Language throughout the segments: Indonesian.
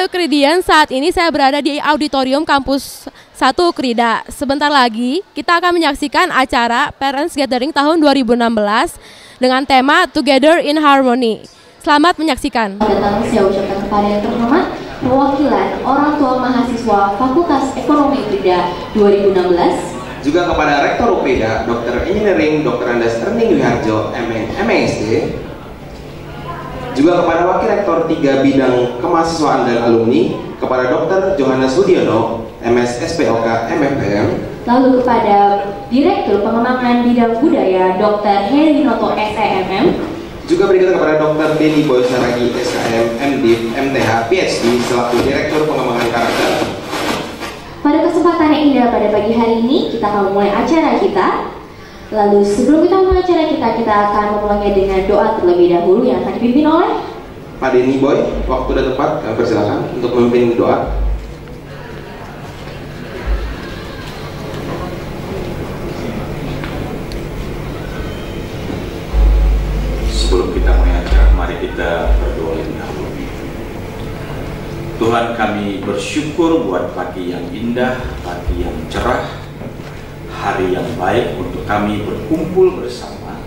Halo Kridian, saat ini saya berada di auditorium kampus 1 Krida. Sebentar lagi kita akan menyaksikan acara Parents Gathering tahun 2016 dengan tema Together in Harmony. Selamat menyaksikan. Datang saya ucapkan kepada yang terhormat perwakilan orang tua mahasiswa Fakultas Ekonomi Krida 2016. Juga kepada Rektor UPIDA, Dr. Engineering Dr. Andes Erning Wiharjo, MSc. Juga kepada Wakil Rektor 3 Bidang Kemahasiswaan dan Alumni, kepada Dr. Johannes Hudiono, MS SPOK MFM. Lalu kepada Direktur Pengembangan Bidang Budaya, Dr. Herinoto SEMM. Juga berikutnya kepada Dr. Denny Boy Saragi, SKM, MDiv, MTH, PhD, selaku Direktur Pengembangan Karakter. Pada kesempatan yang indah pada pagi hari ini, kita akan memulai acara kita. Lalu sebelum kita memulai acara kita akan memulainya dengan doa terlebih dahulu yang akan dipimpin oleh Pak Denny Boy. Waktu sudah tepat, kami persilakan untuk memimpin doa. Sebelum kita mulai acara, mari kita berdoa lebih dahulu. Tuhan, kami bersyukur buat pagi yang indah, pagi yang cerah, hari yang baik untuk kami berkumpul bersama,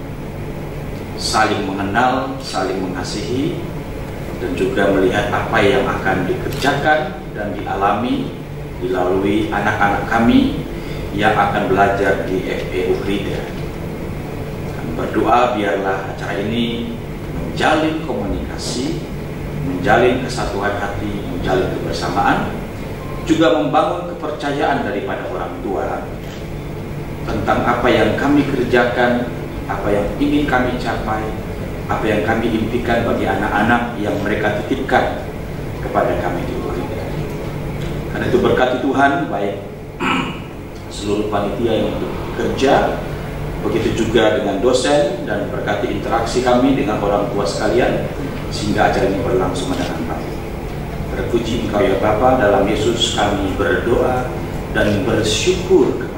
saling mengenal, saling mengasihi, dan juga melihat apa yang akan dikerjakan dan dialami dilalui anak-anak kami yang akan belajar di FEU Krida. Kami berdoa biarlah acara ini menjalin komunikasi, menjalin kesatuan hati, menjalin kebersamaan, juga membangun kepercayaan daripada orang tua tentang apa yang kami kerjakan, apa yang ingin kami capai, apa yang kami impikan bagi anak-anak yang mereka titipkan kepada kami di Krida. Karena itu berkati Tuhan, baik seluruh panitia yang bekerja, begitu juga dengan dosen, dan berkati interaksi kami dengan orang tua sekalian, sehingga acara ini berlangsung dengan baik. Terpuji Engkau ya Bapa, dalam Yesus kami berdoa dan bersyukur kepada.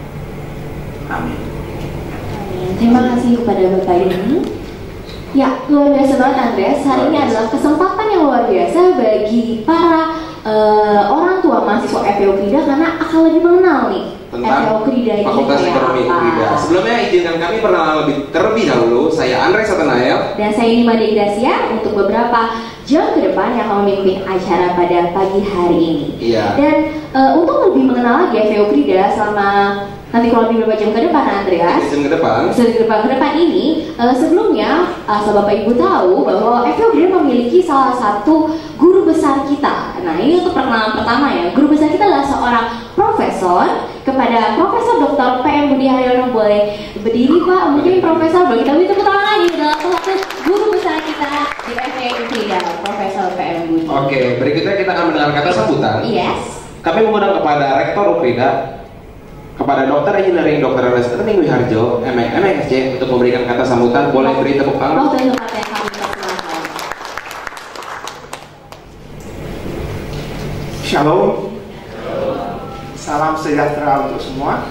Amin. Terima kasih kepada Bapak ini. Ya, luar biasa banget Andreas. Hari ini adalah kesempatan yang luar biasa bagi para orang tua mahasiswa FEU Krida karena akan lebih mengenal nih FEU Krida ini Fakultas Ekonomi Krida. Sebelumnya izinkan kami perkenalan terlebih dahulu. Saya Andreas Satanael dan saya Nima Degracia untuk beberapa jam ke depan yang akan memimpin acara pada pagi hari ini. Iya. Dan untuk lebih mengenal lagi FEU Krida selama nanti kurang lebih beberapa jam ke depan Andreas. Jam ke depan ini sebelumnya Bapak Ibu tahu bahwa FEU Krida memiliki salah satu guru besar kita. Nah, ini untuk perkenalan pertama ya. Guru besar kita adalah seorang profesor. Kepada Profesor Dr. PM Budi Haryono, boleh berdiri Pak? Mungkin Profesor, boleh kita beri tepuk tangan lagi adalah salah satu guru besar kita di FEU Krida, Profesor PM Budi. Oke, berikutnya kita akan mendengar kata sambutan. Yes. Kami mengundang kepada Rektor UPIDA, kepada Dr. Engineering Dr. Andes Erning Wiharjo, MSc, untuk memberikan kata sambutan. Boleh beri tepuk tangan. Waktu untuk kata yang kami persilakan. Shalom. Salam sejahtera untuk semua.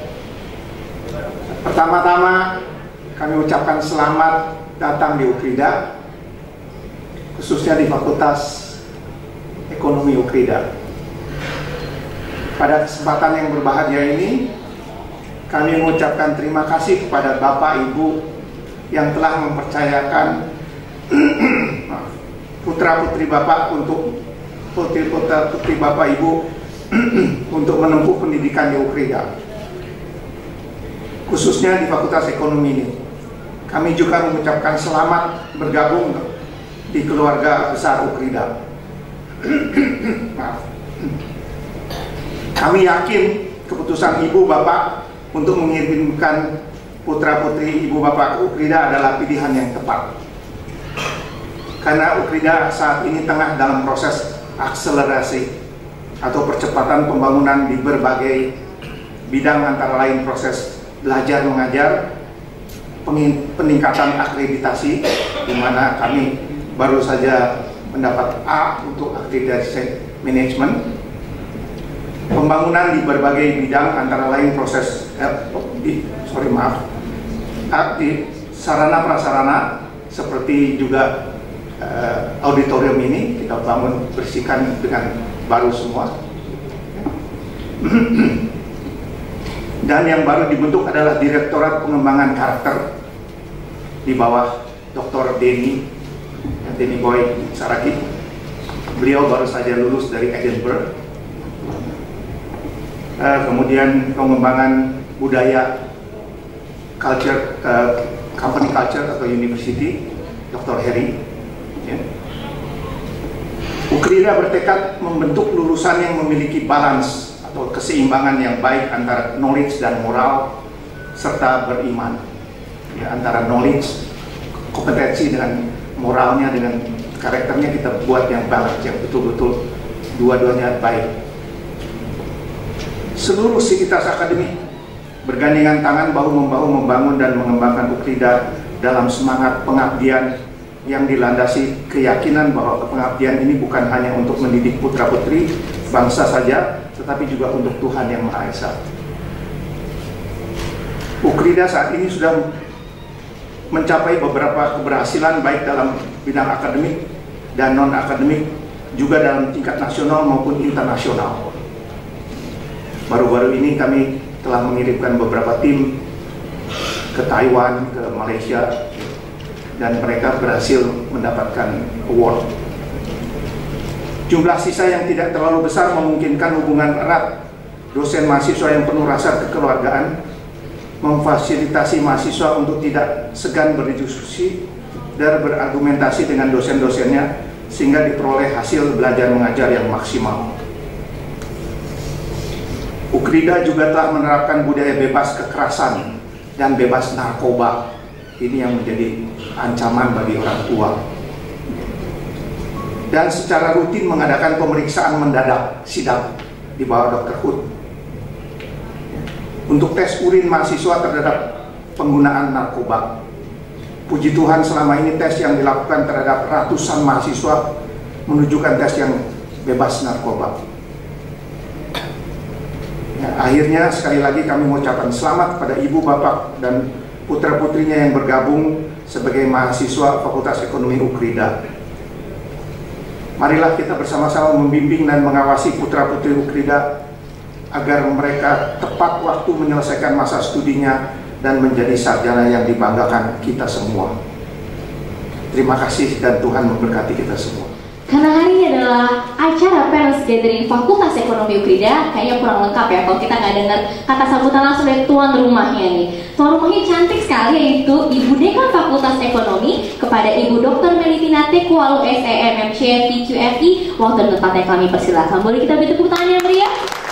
Pertama-tama kami ucapkan selamat datang di UKRIDA, khususnya di Fakultas Ekonomi UKRIDA. Pada kesempatan yang berbahagia ini, kami mengucapkan terima kasih kepada Bapak Ibu yang telah mempercayakan putra-putri Bapak untuk putri-putri Bapak Ibu untuk menempuh pendidikan di UKRIDA, khususnya di Fakultas Ekonomi ini. Kami juga mengucapkan selamat bergabung di keluarga besar UKRIDA. Kami yakin keputusan Ibu Bapak untuk mengirimkan putra-putri Ibu Bapak ke UKRIDA adalah pilihan yang tepat. Karena UKRIDA saat ini tengah dalam proses akselerasi atau percepatan pembangunan di berbagai bidang, antara lain proses belajar mengajar, peningkatan akreditasi, di mana kami baru saja mendapat A untuk akreditasi manajemen, pembangunan di berbagai bidang, antara lain proses sarana prasarana seperti juga auditorium ini kita bangun, bersihkan dengan baru semua. Dan yang baru dibentuk adalah Direktorat Pengembangan Karakter di bawah Dr. Denny Boy Saragi. Beliau baru saja lulus dari Edinburgh. Kemudian pengembangan budaya, culture, company culture atau university, Dr. Harry. Ukrida bertekad membentuk lulusan yang memiliki balance atau keseimbangan yang baik antara knowledge dan moral serta beriman. Antara knowledge, kompetensi dengan moralnya, dengan karakternya kita buat yang balance, yang betul-betul dua-duanya baik. Seluruh sivitas akademik bergandengan tangan bahu-membahu membangun dan mengembangkan Ukrida dalam semangat pengabdian yang dilandasi keyakinan bahwa pengabdian ini bukan hanya untuk mendidik putra-putri bangsa saja, tetapi juga untuk Tuhan Yang Maha Esa. Ukrida saat ini sudah mencapai beberapa keberhasilan baik dalam bidang akademik dan non-akademik, juga dalam tingkat nasional maupun internasional. Baru-baru ini kami telah mengirimkan beberapa tim ke Taiwan, ke Malaysia, dan mereka berhasil mendapatkan award. Jumlah sisa yang tidak terlalu besar memungkinkan hubungan erat dosen mahasiswa yang penuh rasa kekeluargaan, memfasilitasi mahasiswa untuk tidak segan berdiskusi dan berargumentasi dengan dosen-dosennya sehingga diperoleh hasil belajar mengajar yang maksimal. Ukrida juga telah menerapkan budaya bebas kekerasan dan bebas narkoba. Ini yang menjadi ancaman bagi orang tua. Dan secara rutin mengadakan pemeriksaan mendadak sidak di bawah Dr. Hood untuk tes urin mahasiswa terhadap penggunaan narkoba. Puji Tuhan selama ini tes yang dilakukan terhadap ratusan mahasiswa menunjukkan tes yang bebas narkoba. Ya, akhirnya sekali lagi kami mengucapkan selamat pada ibu, bapak, dan putra-putrinya yang bergabung sebagai mahasiswa Fakultas Ekonomi Ukrida. Marilah kita bersama-sama membimbing dan mengawasi putra-putri Ukrida agar mereka tepat waktu menyelesaikan masa studinya dan menjadi sarjana yang dibanggakan kita semua. Terima kasih dan Tuhan memberkati kita semua. Karena hari ini adalah acara Parents Gathering Fakultas Ekonomi Ukrida, kayaknya kurang lengkap ya kalau kita nggak dengar kata sambutan langsung dari tuan rumahnya nih. Tuan rumahnya cantik sekali, yaitu Ibu Dekan Fakultas Ekonomi kepada Ibu Dr. Melitina Tekwalu SEM MCFI QFI. Waktu dan tempatnya kami persilakan. Boleh kita beri tepuk tangan yang meriah?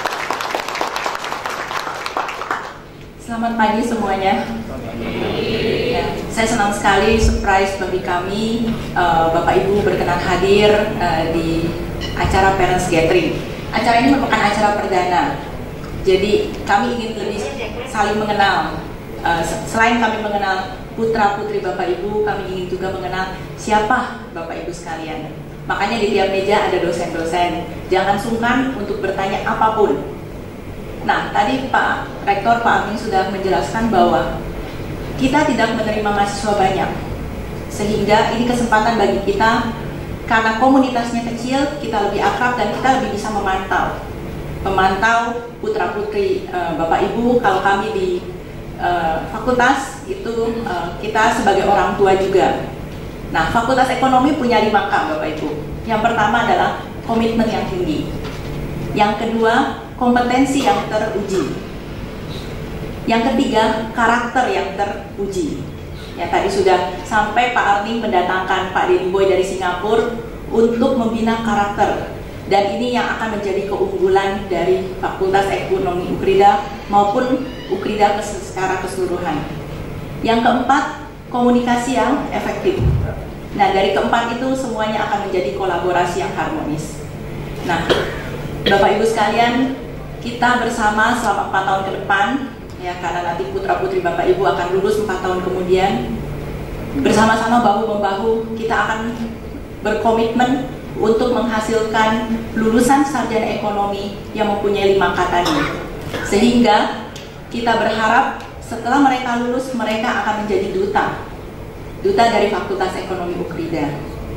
Selamat pagi semuanya. Ya, saya senang sekali surprise bagi kami, Bapak Ibu berkenan hadir di acara Parents Gathering. Acara ini merupakan acara perdana, jadi kami ingin lebih saling mengenal. Selain kami mengenal putra-putri Bapak Ibu, kami ingin juga mengenal siapa Bapak Ibu sekalian. Makanya di tiap meja ada dosen-dosen. Jangan sungkan untuk bertanya apapun. Nah, tadi Pak Rektor, Pak Amin sudah menjelaskan bahwa kita tidak menerima mahasiswa banyak, sehingga ini kesempatan bagi kita, karena komunitasnya kecil, kita lebih akrab dan kita lebih bisa memantau putra-putri Bapak Ibu. Kalau kami di fakultas itu kita sebagai orang tua juga. Nah, Fakultas Ekonomi punya 5K Bapak Ibu. Yang pertama adalah komitmen yang tinggi. Yang kedua, kompetensi yang teruji. Yang ketiga, karakter yang teruji. Ya, tadi sudah sampai Pak Arning mendatangkan Pak Denny Boy dari Singapura untuk membina karakter. Dan ini yang akan menjadi keunggulan dari Fakultas Ekonomi Ukrida maupun Ukrida secara keseluruhan. Yang keempat, komunikasi yang efektif. Nah, dari keempat itu semuanya akan menjadi kolaborasi yang harmonis. Nah, Bapak Ibu sekalian, kita bersama selama 4 tahun ke depan, ya, karena nanti putra-putri Bapak Ibu akan lulus 4 tahun kemudian, bersama-sama bahu-membahu kita akan berkomitmen untuk menghasilkan lulusan sarjana ekonomi yang mempunyai 5K tadi. Sehingga kita berharap setelah mereka lulus, mereka akan menjadi duta dari Fakultas Ekonomi Ukrida.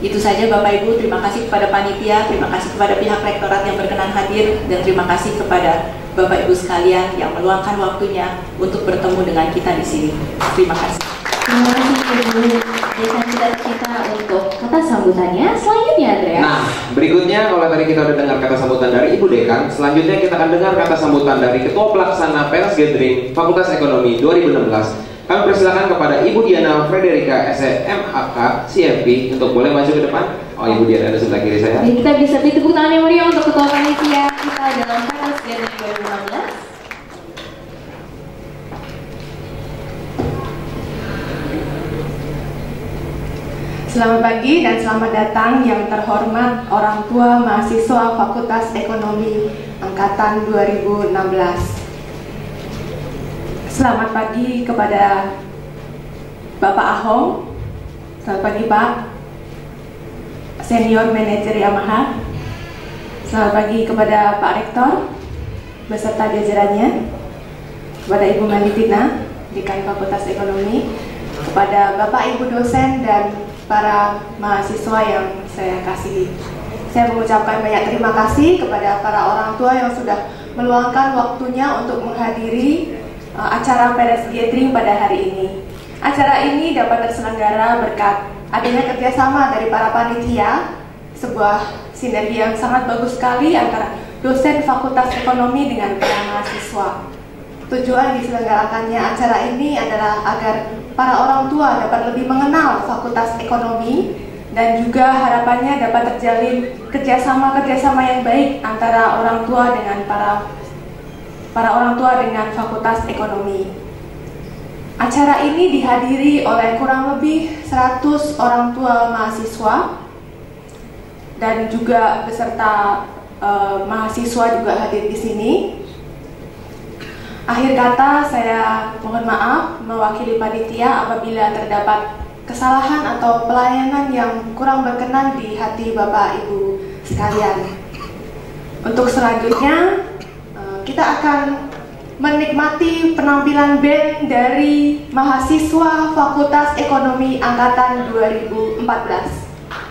Itu saja Bapak Ibu, terima kasih kepada panitia, terima kasih kepada pihak rektorat yang berkenan hadir, dan terima kasih kepada Bapak Ibu sekalian yang meluangkan waktunya untuk bertemu dengan kita di sini. Terima kasih. Terima kasih Ibu Dekan kita untuk kata sambutannya. Selanjutnya Andrea. Nah, berikutnya kalau tadi kita udah dengar kata sambutan dari Ibu Dekan, selanjutnya kita akan dengar kata sambutan dari Ketua Pelaksana Parents Gathering Fakultas Ekonomi 2016. Kami persilakan kepada Ibu Diana Frederika SMAK CFP untuk boleh maju ke depan. Oh, Ibu Diana ada sebelah kiri saya. Jadi kita bisa beri tepuk tangan yang meriah untuk Ketua Panitia kita dalam Parents Gathering 2016. Selamat pagi dan selamat datang yang terhormat orang tua mahasiswa Fakultas Ekonomi Angkatan 2016. Selamat pagi kepada Bapak Ahong. Selamat pagi Pak Senior Manager Yamaha. Selamat pagi kepada Pak Rektor beserta jajarannya, kepada Ibu Malitina, Dekan Fakultas Ekonomi, kepada Bapak Ibu dosen dan para mahasiswa yang saya kasihi. Saya mengucapkan banyak terima kasih kepada para orang tua yang sudah meluangkan waktunya untuk menghadiri acara Parents Gathering pada hari ini. Acara ini dapat terselenggara berkat adanya kerjasama dari para panitia, sebuah sinergi yang sangat bagus sekali antara dosen Fakultas Ekonomi dengan para mahasiswa. Tujuan diselenggarakannya acara ini adalah agar para orang tua dapat lebih mengenal Fakultas Ekonomi dan juga harapannya dapat terjalin kerjasama yang baik antara orang tua dengan para orang tua dengan Fakultas Ekonomi. Acara ini dihadiri oleh kurang lebih 100 orang tua mahasiswa dan juga beserta mahasiswa juga hadir di sini. Akhir kata, saya mohon maaf mewakili panitia apabila terdapat kesalahan atau pelayanan yang kurang berkenan di hati Bapak Ibu sekalian. Untuk selanjutnya, kita akan menikmati penampilan band dari mahasiswa Fakultas Ekonomi Angkatan 2014.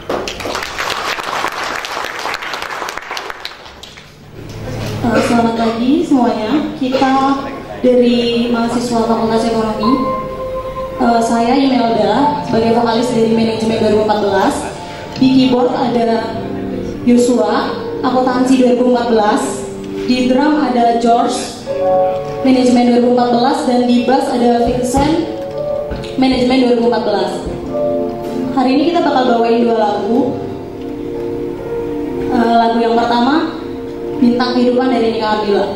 Selamat pagi semuanya. Kita dari mahasiswa Fakultas Ekonomi. Saya Imelda sebagai vokalis dari manajemen 2014. Di keyboard ada Yosua, akuntansi 2014. Di drum ada George, manajemen 2014, dan di bass ada Vincent, manajemen 2014. Hari ini kita bakal bawain 2 lagu. Lagu yang pertama, Bintang Kehidupan dari Nika Ardila.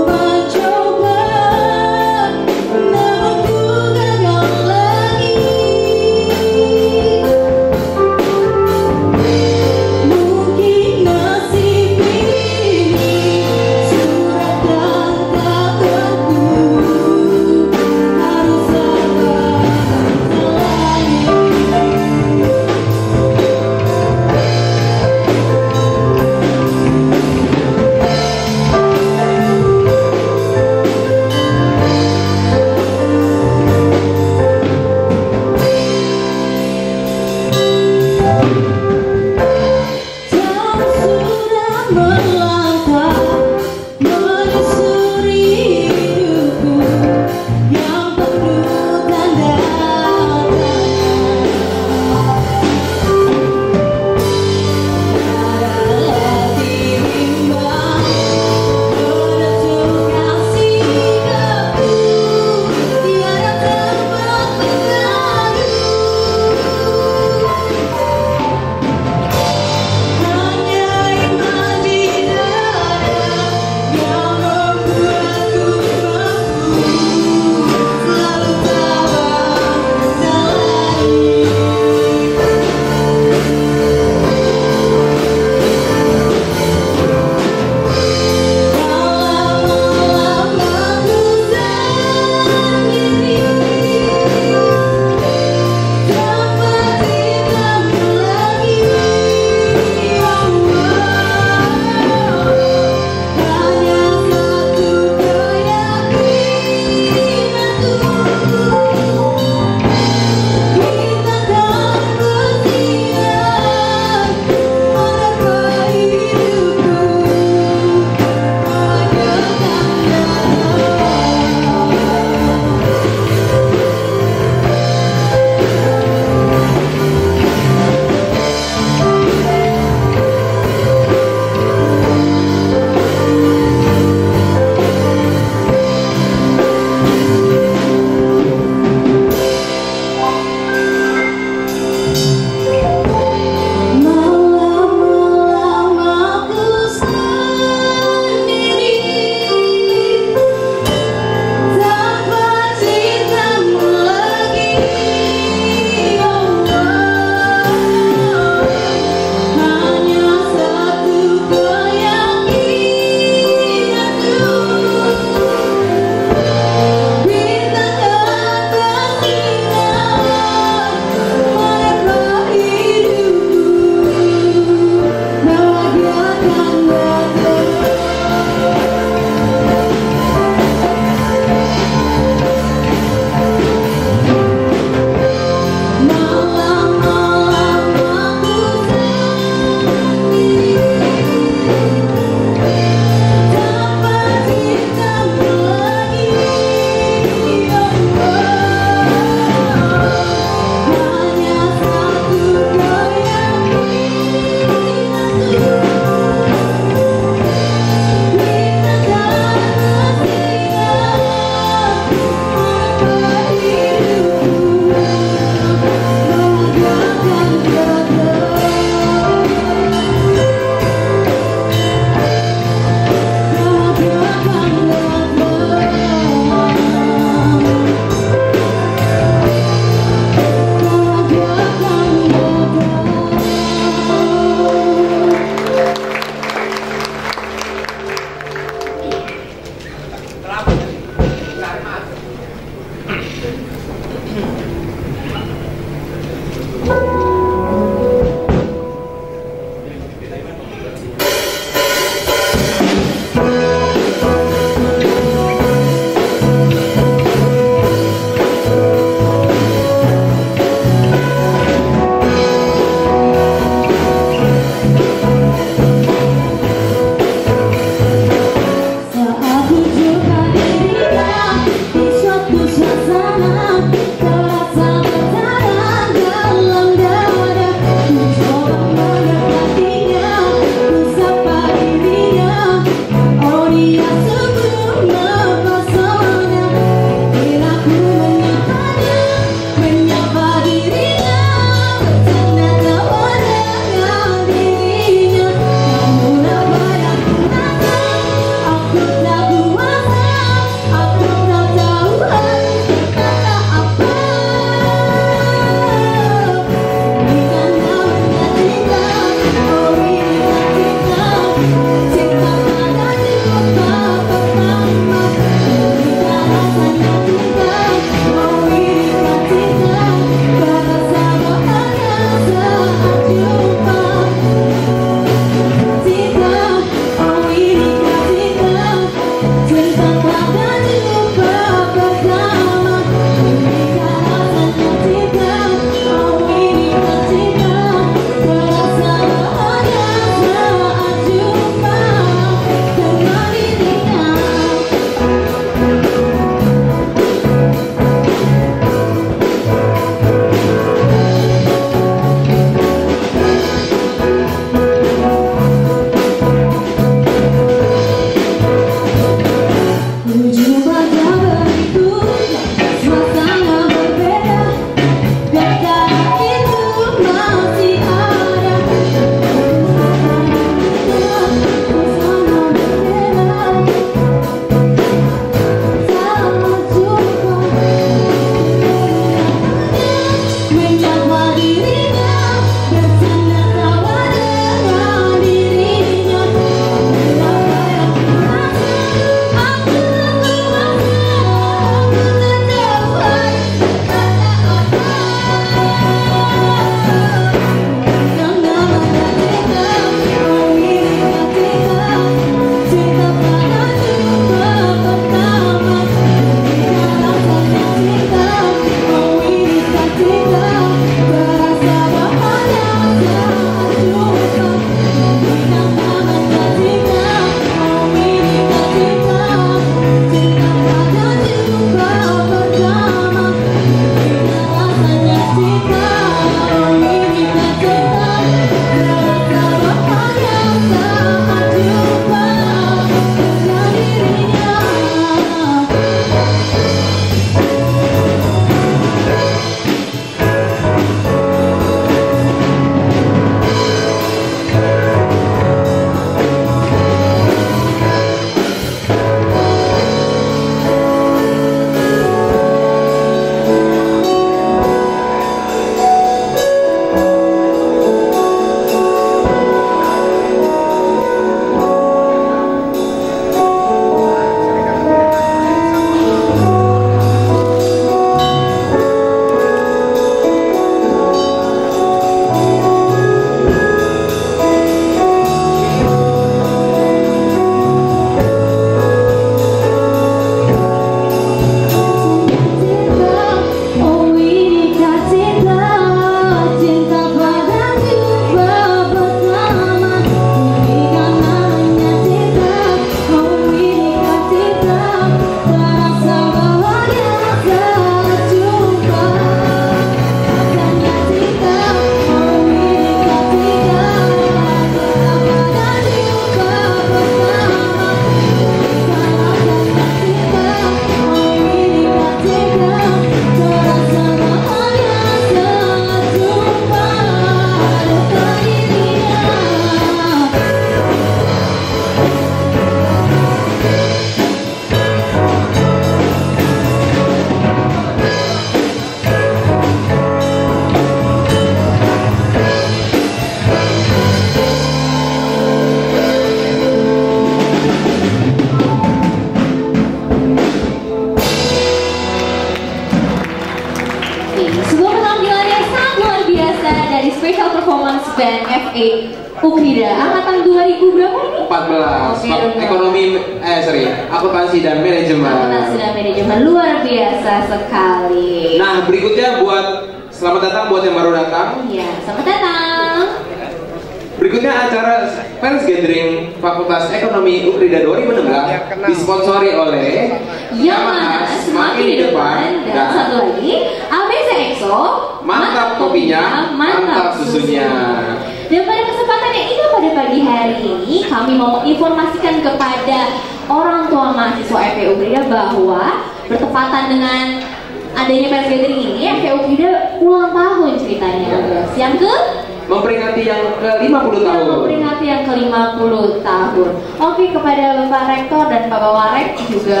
Band FA Ukrida angkatan 2000 berapa ini? 14. Oke, Ekonomi akuntansi dan manajemen. Akuntansi dan manajemen, luar biasa sekali. Nah, berikutnya buat selamat datang buat yang baru datang. Iya, selamat datang. Berikutnya acara Parents Gathering Fakultas Ekonomi Ukrida 2016 disponsori oleh Yamaha semakin di depan, dan satu lagi ABC EXO, mantap kopinya, mantap susunya. Dan pada kesempatan yang indah pada pagi hari ini, kami mau menginformasikan kepada orang tua mahasiswa FE Ukrida bahwa bertepatan dengan adanya Parents Gathering ini, FE Ukrida ulang tahun ceritanya. Yang ke memperingati yang ke-50 tahun. Memperingati yang ke-50 tahun. Oke, kepada Bapak Rektor dan Pak Bawarek juga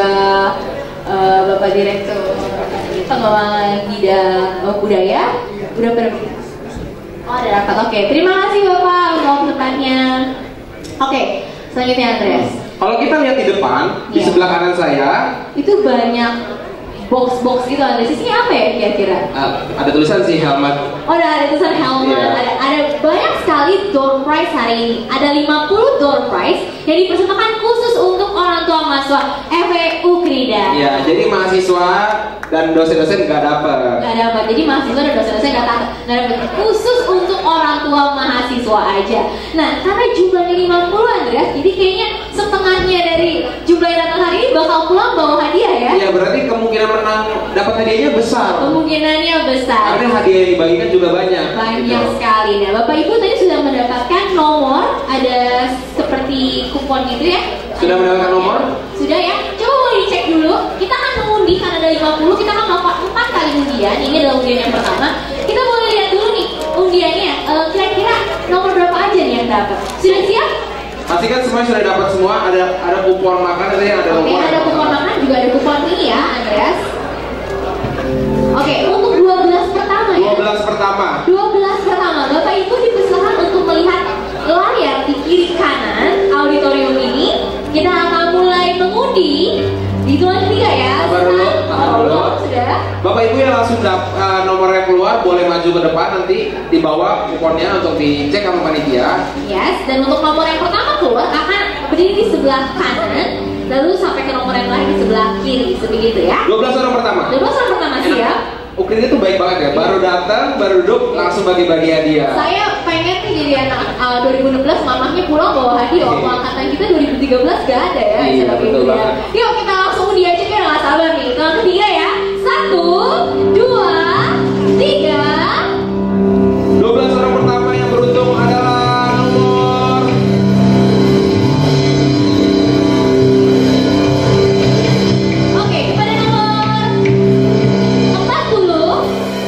Bapak Direktur Pengelolaan Bidang Budaya udah pada. Oh, ada rapat. Oke, terima kasih Bapak untuk tempatnya. Oke, selanjutnya Andreas. Kalau kita lihat di depan, di sebelah kanan saya itu banyak box-box gitu. Ada sisi apa ya kira-kira? Ada tulisan sih helmet. Oh, ada tulisan helmet. Ada banyak sekali door prize hari ini. Ada 50 door prize yang dipersembahkan khusus untuk orang tua mahasiswa FE Ukrida. Ya, jadi mahasiswa dan dosen-dosen nggak dapat. Nggak dapat. Jadi mahasiswa dan dosen-dosen nggak dapat. Khusus untuk orang tua mahasiswa aja. Nah, karena jumlahnya 50 Andreas, jadi kayaknya setengahnya dari jumlah yang datang hari ini bakal pulang bawa hadiah ya? Iya, berarti kemungkinan menang dapat hadiahnya besar. Kemungkinannya besar. Karena hadiah yang dibagikan juga banyak. Banyak sekali. Nah, Bapak Ibu tadi sudah mendapatkan nomor, ada seperti kupon gitu ya? Sudah mendapatkan nomor? Sudah ya? Coba boleh dicek dulu. Kita akan mengundi karena ada 50, kita akan melakukan 4 kali undian. Ini adalah undian yang pertama. Kita boleh lihat dulu nih undiannya. Kira-kira nomor berapa aja nih yang dapat? Sudah siap? Pastikan semuanya sudah dapat semua. Ada kupon makan, ada yang ada nomor. Oke, ada kupon makan, juga ada kupon ini ya, Andreas. Oke, untuk 12 pertama ya. 12 pertama. 12 pertama. Bapak Ibu dipersilakan untuk melihat layar di kiri kanan auditorium ini. Kita akan mulai mengundi. Hitungan 3 ya. Sabar dulu. Sudah. Bapak Ibu yang langsung nomornya keluar boleh maju ke depan, nanti dibawa kuponnya untuk dicek sama panitia. Yes, dan untuk nomor yang pertama keluar akan berdiri di sebelah kanan, lalu sampai ke nomor yang lain di sebelah kiri, sebegitu ya. 12 orang pertama. 12 orang pertama siap. Ukrida itu baik banget ya, baru datang, baru duduk, langsung bagi-bagi hadiah. Saya pengen nih jadi anak 2016 mamahnya pulang bawa hadiah. Waktu angkatan kita 2013 gak ada ya. Iya, betul banget. Yuk kita langsung undi aja, biar gak sabar nih. Hitungan ketiga ya. 1, 2, 3. 12 orang pertama yang beruntung adalah nomor Oke, kepada nomor 40,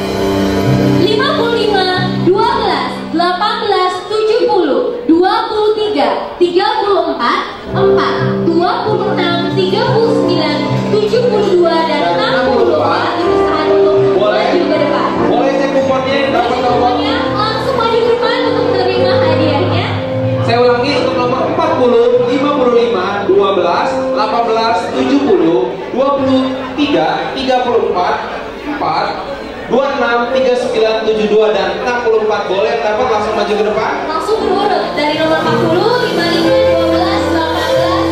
55, 12, 18, 70, 23, 34, 4, 26, 39, 72, dan 64. Diusahakan untuk maju ke depan. boleh cek kuponnya, dapat nomor. Semuanya langsung maju ke depan untuk menerima hadiahnya. Saya ulangi untuk nomor 40, 55, 12, 18, 70, 23, 34, 4, 26, 39, 72, dan 64. Boleh dapat langsung maju ke depan. Langsung berurut dari nomor 40, 55, 12, 18.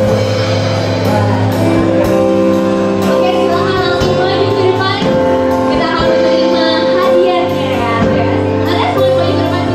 Oke, silakan langsung maju ke depan. Kita akan menerima hadiahnya ya. Anda boleh maju ke depan.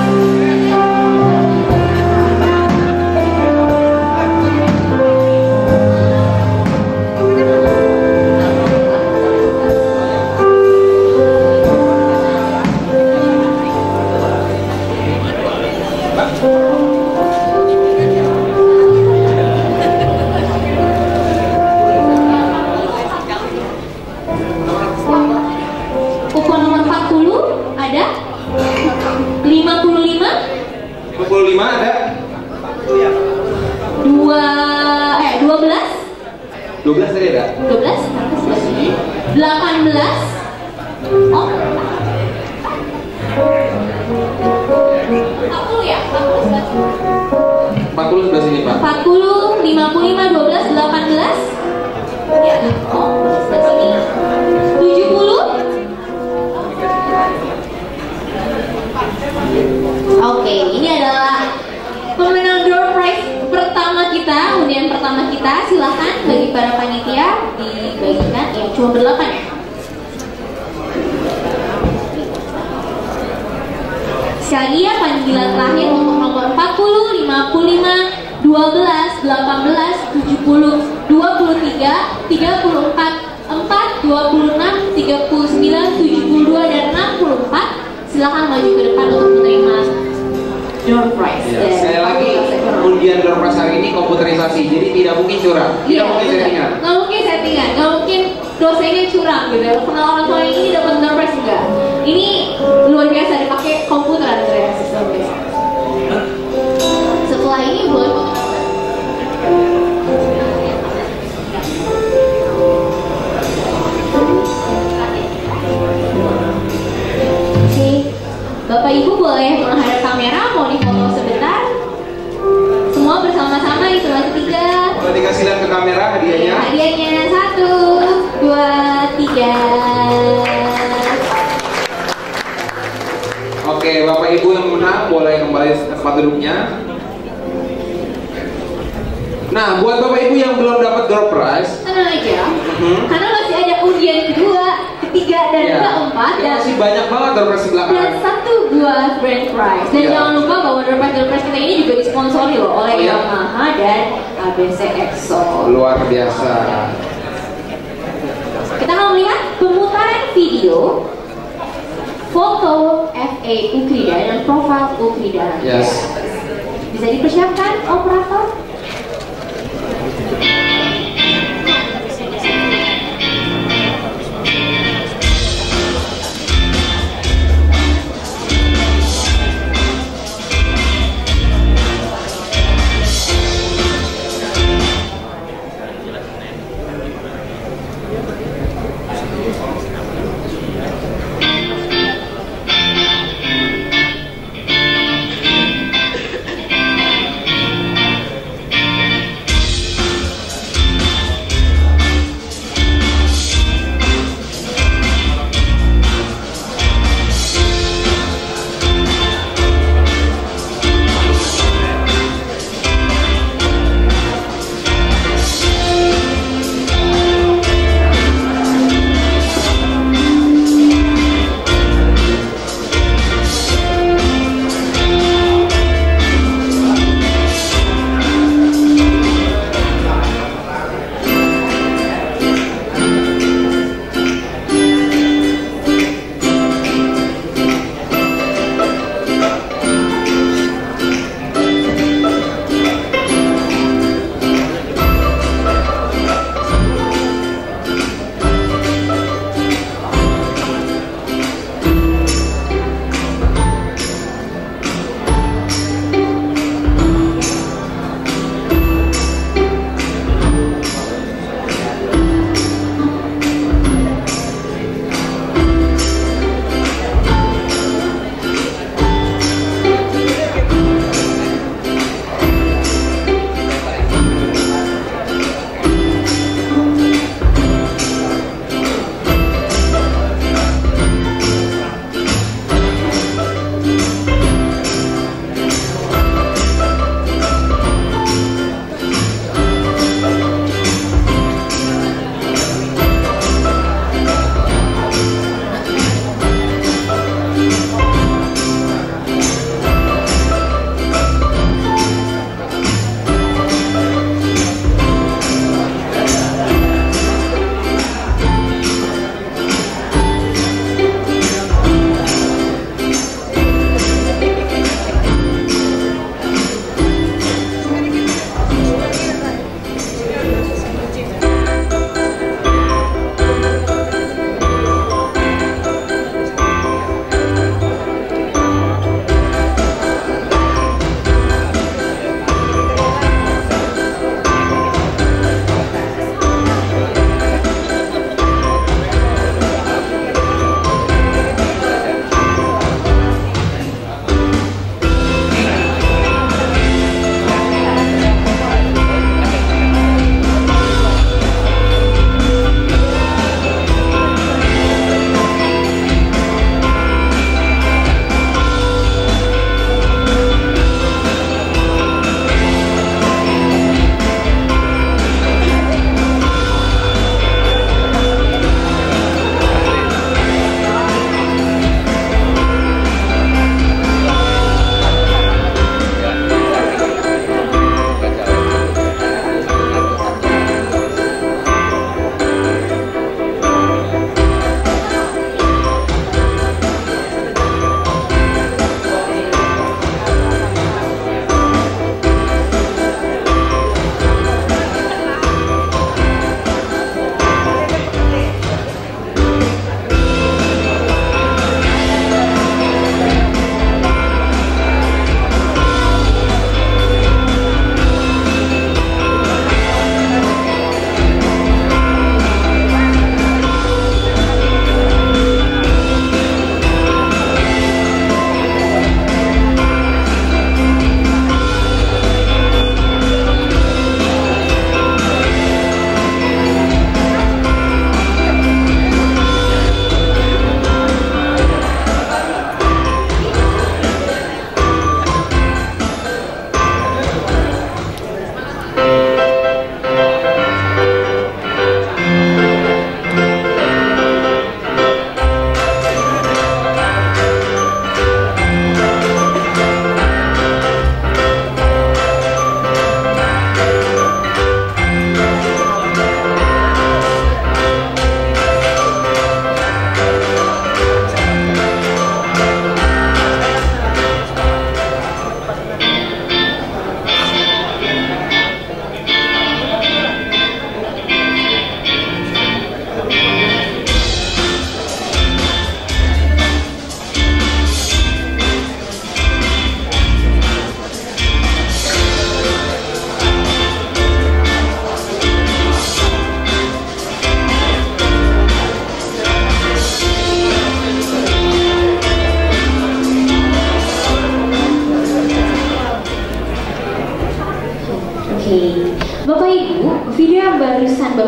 Kupon nomor 40 ada 55 55 ada 12 tadi ada 12 18 oh 40 ya 40 sebelah sini Pak. 40 55 12 18 ya oh sebelah sini 70 Cuma berdelapan ya? Sekali lagi ya, panggilan terakhir untuk nomor 40, 55, 12, 18, 70, 23, 34, 4, 26, 39, 72, dan 64. Silakan maju ke depan untuk menerima door prize. Ya, sekali lagi, undian door prize hari ini komputerisasi, jadi tidak mungkin curang, tidak mungkin settingan. Nggak mungkin settingan, nggak mungkin dosennya curang gitu ya. Kenal orang tua yang ini dapat door prize juga. Ini luar biasa, dipakai komputer ya sistemnya. Setelah ini boleh Bapak Ibu boleh menghadap kamera, mau difoto sebentar. Semua bersama-sama, hitungan ketiga. Boleh dikasih lihat ke kamera hadiahnya. Hadiahnya 1, 2, 3. Oke, Bapak Ibu yang menang boleh kembali ke tempat duduknya. Nah, buat Bapak Ibu yang belum dapat door prize, tenang aja, karena masih ada undian kedua, ketiga, dan keempat, dan masih banyak banget door prize di belakang. Dan 1 buah grand prize. Dan jangan lupa bahwa door prize kita ini juga disponsori loh oleh Yamaha dan ABC EXO. Luar biasa. Kita akan melihat pemutaran video foto FA Ukrida dan profil Ukrida. Yes. Bisa dipersiapkan operator?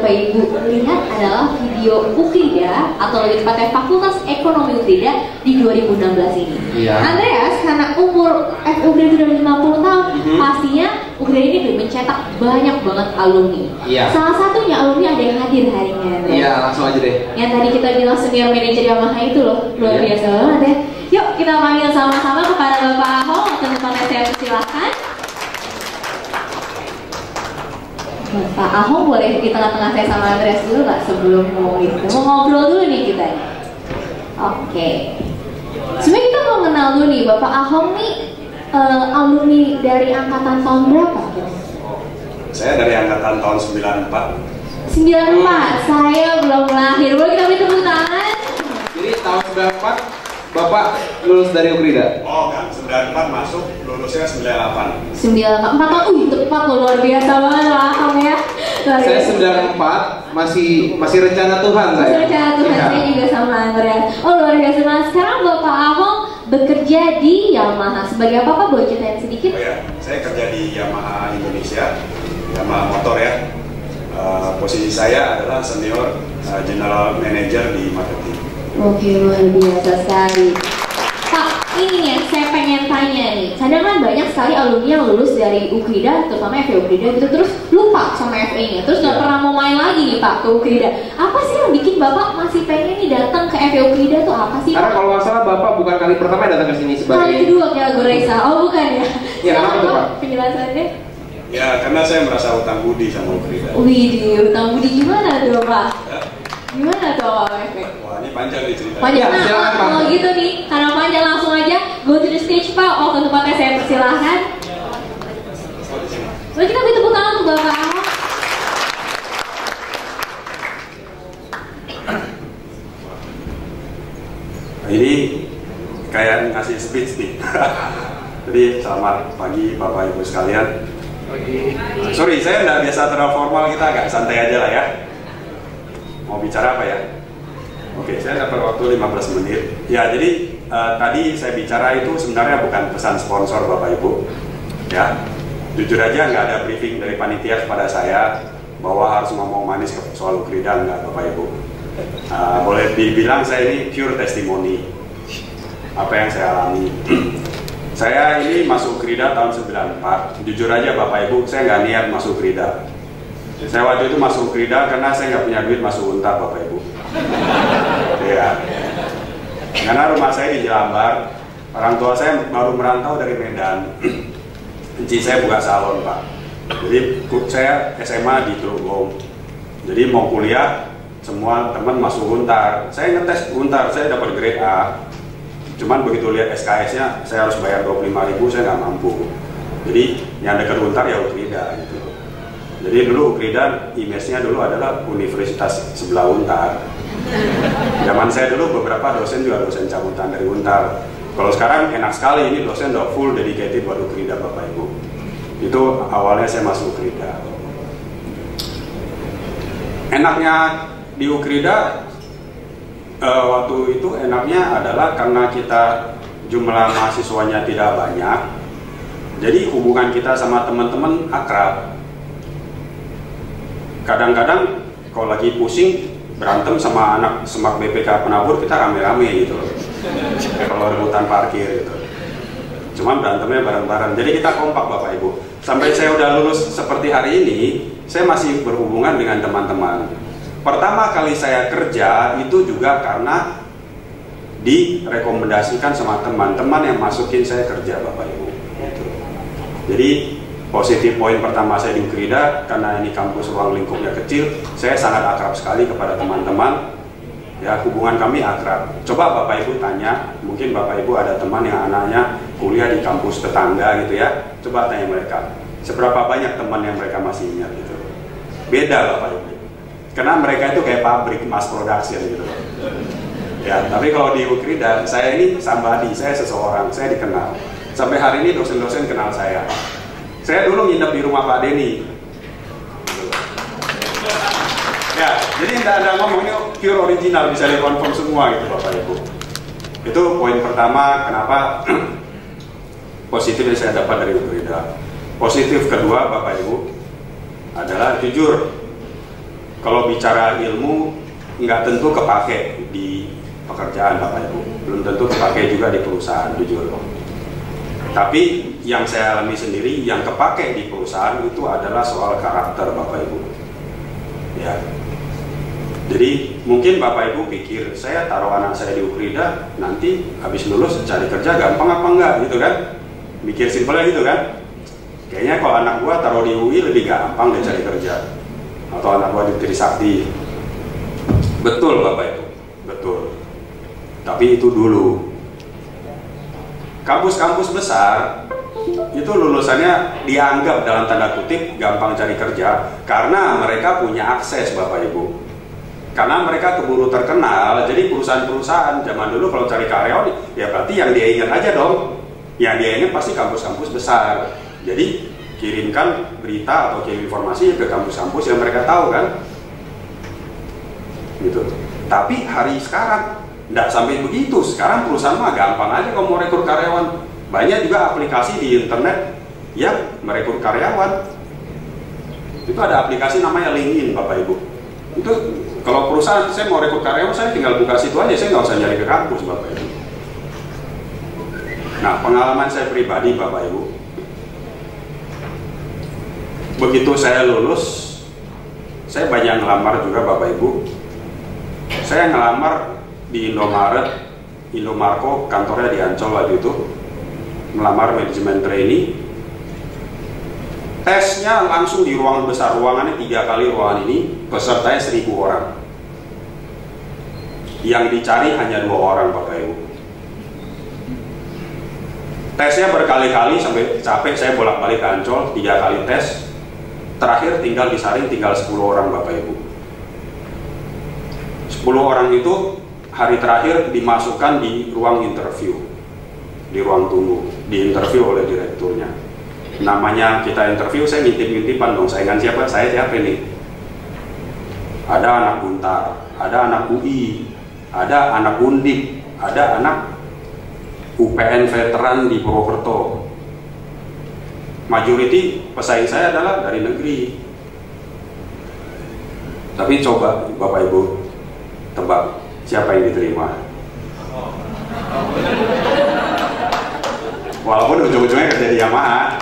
Bapak Ibu lihat adalah video UKRIDA atau lebih tepatnya Fakultas Ekonomi UKRIDA di 2016 ini. Iya. Andreas, karena umur UKRIDA sudah 50 tahun, pastinya UKRIDA ini mencetak banyak banget alumni. Iya. Salah satunya alumni ada yang hadir hari ini, Andreas. Iya, langsung aja deh. Yang tadi kita bilang senior manager Yamaha itu loh, luar biasa banget ya. Yuk kita panggil sama-sama kepada Bapak Ahong, untuk tempatnya saya persilahkan. Bapak Ahong boleh di tengah-tengah saya sama Andreas dulu nggak sebelum ngomong itu? Mau ngobrol dulu nih kita. Oke. Sebenarnya kita mau kenal dulu nih, Bapak Ahong nih alumni dari angkatan tahun berapa? Saya dari angkatan tahun 94. 94, saya belum lahir. Boleh kita beri tepuk tangan? Jadi tahun 94 Bapak lulus dari UKRIDA? Oh kan, 94 masuk, lulusnya 98. 94 tahun, tepat loh, luar biasa banget Pak Ahong ya. Saya 94, masih rencana Tuhan saya. Masih rencana Tuhan, Ya. saya juga sama Andreas. Oh luar biasa banget. Sekarang Bapak Ahong bekerja di Yamaha. Sebagai apa Pak? Boleh ceritain sedikit? Oh ya, saya kerja di Yamaha Indonesia, Yamaha Motor ya. Posisi saya adalah senior general manager di marketing. Oke, luar biasa sekali. Pak, ini yang saya pengen tanya nih. Kadang kan banyak sekali alumni yang lulus dari UKRIDA, terutama FE UKRIDA gitu, terus lupa sama FE-nya, terus nggak pernah mau main lagi nih Pak ke UKRIDA. Apa sih yang bikin Bapak masih pengen nih datang ke FE UKRIDA tuh apa sih? Karena Pak? kalau nggak salah Bapak bukan kali pertama datang ke sini Kali sebagai. kedua kayak Goresa. Oh bukan ya? Ya, kenapa tuh, Pak? Penjelasannya? Ya, karena saya merasa utang budi sama UKRIDA. Widih, utang budi gimana tuh Pak? Ya. Gimana tuh awal FE? Wah, ini panjang nih ceritanya. Panjang, Ya, silakan, Pak. kalau gitu nih, karena panjang langsung aja go to the stage Pak. Oh, ke tempatnya saya persilahkan. Boleh kita beri tepuk tangan untuk Bapak Ahong. Ini kayak ngasih speech nih. Jadi selamat pagi Bapak Ibu sekalian. Sorry, saya nggak biasa terlalu formal, kita agak santai aja lah ya. Mau bicara apa ya? Oke, saya dapat waktu 15 menit. Ya, jadi tadi saya bicara itu sebenarnya bukan pesan sponsor Bapak Ibu. Ya, jujur aja nggak ada briefing dari panitia kepada saya bahwa harus ngomong manis soal UKRIDA, nggak Bapak Ibu. Boleh dibilang saya ini pure testimoni apa yang saya alami. Saya ini masuk UKRIDA tahun 94. Jujur aja Bapak Ibu, saya nggak niat masuk UKRIDA. Saya waktu itu masuk UKRIDA karena saya nggak punya duit masuk Untar Bapak Ibu. Ya. Karena rumah saya di Jelambar, orang tua saya baru merantau dari Medan. Enci saya buka salon Pak. Jadi saya SMA di Trugong. Jadi mau kuliah semua teman masuk Untar. Saya ngetes Untar, saya dapat grade A. Cuman begitu lihat SKS-nya, saya harus bayar 25.000, saya nggak mampu. Jadi yang dekat Untar ya UKRIDA gitu. Jadi dulu UKRIDA image-nya dulu adalah universitas sebelah Untar. Zaman saya dulu beberapa dosen juga dosen cabutan dari Untar. Kalau sekarang enak sekali, ini dosen udah full dedicated buat UKRIDA Bapak Ibu. Itu awalnya saya masuk UKRIDA. Enaknya di UKRIDA waktu itu enaknya adalah karena kita jumlah mahasiswanya tidak banyak, jadi hubungan kita sama teman-teman akrab. Kadang-kadang kalau lagi pusing berantem sama anak semak BPK penabur, kita rame-rame gitu. Kalau rebutan parkir gitu. Cuman berantemnya bareng-bareng. Jadi kita kompak Bapak Ibu. Sampai saya udah lulus seperti hari ini, saya masih berhubungan dengan teman-teman. Pertama kali saya kerja itu juga karena direkomendasikan sama teman-teman yang masukin saya kerja Bapak Ibu. Gitu. Jadi positif poin pertama saya di UKRIDA, karena ini kampus ruang lingkupnya kecil, saya sangat akrab sekali kepada teman-teman. Ya, hubungan kami akrab. Coba Bapak Ibu tanya, mungkin Bapak Ibu ada teman yang anaknya kuliah di kampus tetangga gitu ya. Coba tanya mereka, seberapa banyak teman yang mereka masih ingat gitu. Beda Bapak Ibu. Karena mereka itu kayak pabrik mass production gitu. Ya, tapi kalau di UKRIDA, saya ini somebody, saya seseorang, saya dikenal. Sampai hari ini dosen-dosen kenal saya. Saya dulu nginep di rumah Pak Denny. Ya, jadi tidak ada ngomong, ini pure original, bisa dikonfirm semua gitu Bapak Ibu. Itu poin pertama kenapa positif yang saya dapat dari UKRIDA. Positif kedua Bapak Ibu adalah jujur. kalau bicara ilmu nggak tentu kepake di pekerjaan Bapak Ibu, belum tentu kepake juga di perusahaan, jujur. Tapi yang saya alami sendiri, yang kepake di perusahaan itu adalah soal karakter Bapak Ibu. Ya. Jadi mungkin Bapak Ibu pikir, saya taruh anak saya di Ukrida, nanti habis lulus cari kerja gampang apa enggak gitu kan? Mikir simpelnya gitu kan? Kayaknya kalau anak gua taruh di UI lebih gampang dia cari kerja. Atau anak gua di Trisakti. Betul Bapak Ibu, betul. Tapi itu dulu. Kampus-kampus besar itu lulusannya dianggap dalam tanda kutip gampang cari kerja karena mereka punya akses Bapak Ibu. Karena mereka keburu terkenal, jadi perusahaan-perusahaan zaman dulu kalau cari karyawan, ya berarti yang dia ingat aja dong. Yang dia ingat pasti kampus-kampus besar. Jadi kirimkan berita atau kirim informasi ke kampus-kampus yang mereka tahu kan. Gitu. Tapi hari sekarang tidak sampai begitu. Sekarang perusahaan mah gampang aja kalau mau rekrut karyawan. Banyak juga aplikasi di internet yang merekrut karyawan. Itu ada aplikasi namanya LinkedIn Bapak Ibu. Itu kalau perusahaan saya mau rekrut karyawan, saya tinggal buka situ aja, saya nggak usah nyari ke kampus Bapak Ibu. Nah, pengalaman saya pribadi Bapak Ibu, begitu saya lulus, saya banyak ngelamar juga Bapak Ibu. Saya ngelamar di Indomaret, Indomarko, kantornya di Ancol waktu itu, melamar manajemen trainee. Tesnya langsung di ruangan besar, ruangannya 3 kali ruangan ini, pesertanya 1000 orang. Yang dicari hanya 2 orang Bapak Ibu. Tesnya berkali-kali sampai capek, saya bolak-balik ke Ancol, 3 kali tes. Terakhir tinggal disaring, tinggal 10 orang Bapak Ibu. 10 orang itu hari terakhir dimasukkan di ruang interview, di ruang tunggu, di interview oleh direkturnya. Namanya kita interview, saya ngintip-ngintipan dong, saya siapa ini? Ada anak Untar, ada anak UI, ada anak Undip, ada anak UPN veteran di Purwokerto. Majority pesaing saya adalah dari negeri. Tapi coba Bapak Ibu tebak siapa yang diterima? Walaupun ujung-ujungnya kerja di Yamaha.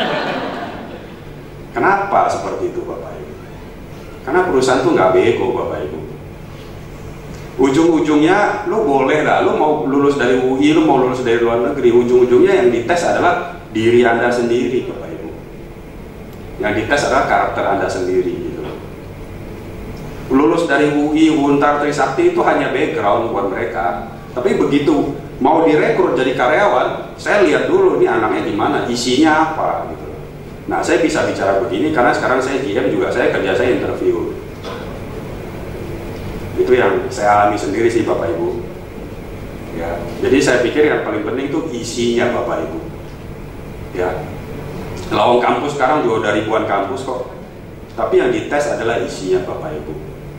Kenapa seperti itu Bapak Ibu? Karena perusahaan tuh nggak bego Bapak Ibu. Ujung-ujungnya lu boleh lah, lu mau lulus dari UI, lu mau lulus dari luar negeri, ujung-ujungnya yang dites adalah diri Anda sendiri Bapak Ibu. Yang dites adalah karakter Anda sendiri gitu. Lulus dari UI, Untar, Trisakti itu hanya background buat mereka. Tapi begitu mau direkrut jadi karyawan, saya lihat dulu ini anaknya gimana, isinya apa gitu. Nah, saya bisa bicara begini karena sekarang saya GM juga, saya kerja saya interview. Itu yang saya alami sendiri sih Bapak Ibu. Ya, jadi saya pikir yang paling penting itu isinya Bapak Ibu. Ya, lawang kampus sekarang juga ada ribuan kampus kok. Tapi yang dites adalah isinya Bapak Ibu.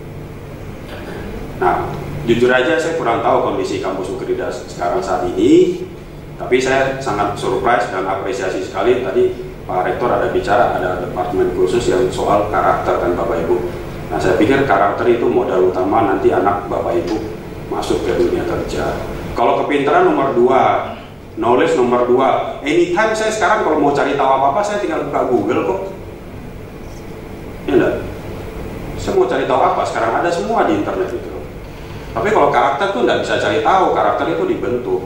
Nah, jujur aja saya kurang tahu kondisi kampus Ukrida sekarang saat ini. Tapi saya sangat surprise dan apresiasi sekali tadi Pak Rektor ada bicara, ada departemen khusus yang soal karakter kan Bapak Ibu. Nah, saya pikir karakter itu modal utama nanti anak Bapak Ibu masuk ke dunia kerja. Kalau kepintaran nomor 2, knowledge nomor 2. Anytime saya sekarang kalau mau cari tahu apa-apa, saya tinggal buka Google kok. Ya enggak? Saya mau cari tahu apa, sekarang ada semua di internet itu. Tapi kalau karakter tuh nggak bisa cari tahu, karakter itu dibentuk.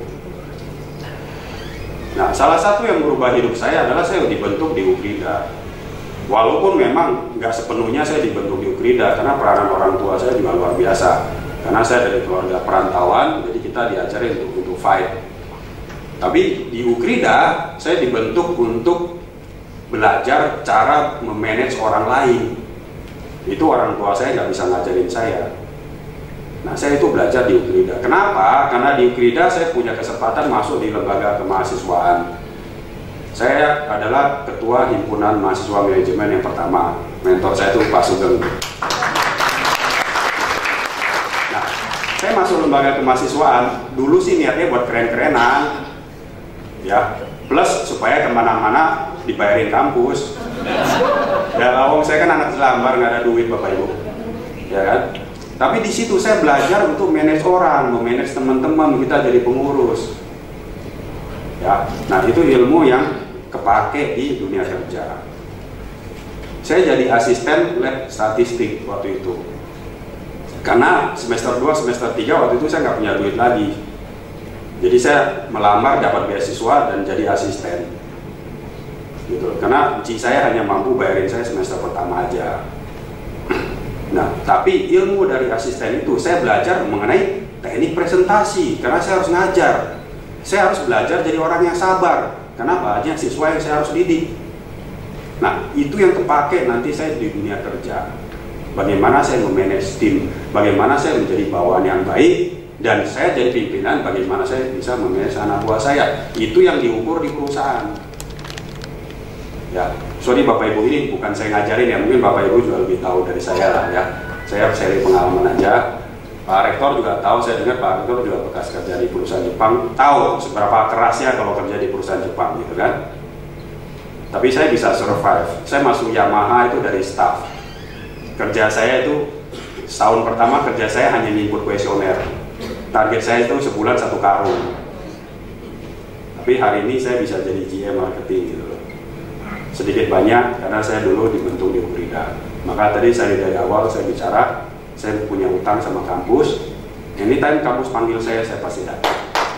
Nah, salah satu yang merubah hidup saya adalah saya dibentuk di Ukrida. Walaupun memang nggak sepenuhnya saya dibentuk di Ukrida, karena peranan orang tua saya juga luar biasa. Karena saya dari keluarga perantauan, jadi kita diajarin untuk fight. Tapi di Ukrida, saya dibentuk untuk belajar cara memanage orang lain. Itu orang tua saya nggak bisa ngajarin saya. Nah, saya itu belajar di Ukrida. Kenapa? Karena di Ukrida saya punya kesempatan masuk di lembaga kemahasiswaan. Saya adalah ketua himpunan mahasiswa manajemen yang pertama. Mentor saya itu Pak Sugeng. Nah, saya masuk lembaga kemahasiswaan. Dulu sih niatnya buat keren-kerenan, ya. Plus supaya kemana-mana dibayarin kampus. Ya, saya kan anak selambar, nggak ada duit Bapak Ibu. ya kan? Tapi di situ saya belajar untuk manage orang, memanage teman-teman, kita jadi pengurus. Ya, nah itu ilmu yang kepake di dunia kerja. Saya jadi asisten lab statistik waktu itu. Karena semester 2, semester 3 waktu itu saya nggak punya duit lagi. Jadi saya melamar, dapat beasiswa dan jadi asisten. Gitu. Karena saya hanya mampu bayarin saya semester pertama aja. Nah, tapi ilmu dari asisten itu saya belajar mengenai teknik presentasi. Karena saya harus ngajar. Saya harus belajar jadi orang yang sabar. Karena banyak siswa yang saya harus didik. Nah, itu yang terpakai nanti saya di dunia kerja. Bagaimana saya memanage tim, bagaimana saya menjadi bawahan yang baik, dan saya jadi pimpinan, bagaimana saya bisa memanage anak buah saya. Itu yang diukur di perusahaan. Ya, sorry Bapak Ibu, ini bukan saya ngajarin ya, mungkin Bapak Ibu juga lebih tahu dari saya lah ya. Saya sharing pengalaman aja. Pak Rektor juga tahu, saya dengar Pak Rektor juga bekas kerja di perusahaan Jepang, tahu seberapa kerasnya kalau kerja di perusahaan Jepang gitu kan. Tapi saya bisa survive. Saya masuk Yamaha itu dari staff. Kerja saya itu setahun pertama kerja saya hanya ngimput kuesioner. Target saya itu sebulan 1 karung. Tapi hari ini saya bisa jadi GM marketing gitu loh. Sedikit banyak karena saya dulu dibentuk di Ukrida. Maka tadi saya dari awal saya bicara, saya punya utang sama kampus. Anytime kampus panggil saya pasti datang.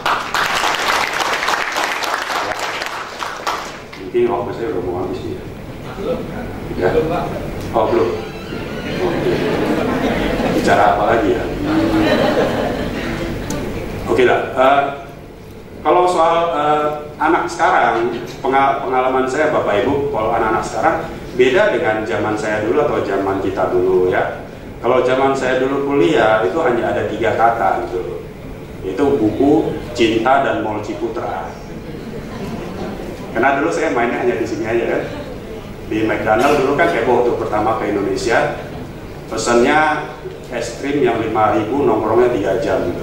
Mungkin waktu saya udah mau habis ya. Ya. Oh belum. Bicara apa lagi ya? Oke lah. Kalau soal anak sekarang, pengalaman saya Bapak Ibu, kalau anak-anak sekarang beda dengan zaman saya dulu atau zaman kita dulu ya. Kalau zaman saya dulu kuliah itu hanya ada 3 kata gitu. Itu buku, cinta, dan Mall Ciputra. Karena dulu saya mainnya hanya di sini aja kan. Di McDonald dulu kan heboh tuh pertama ke Indonesia. Pesannya es krim yang 5.000 nongkrongnya 3 jam gitu.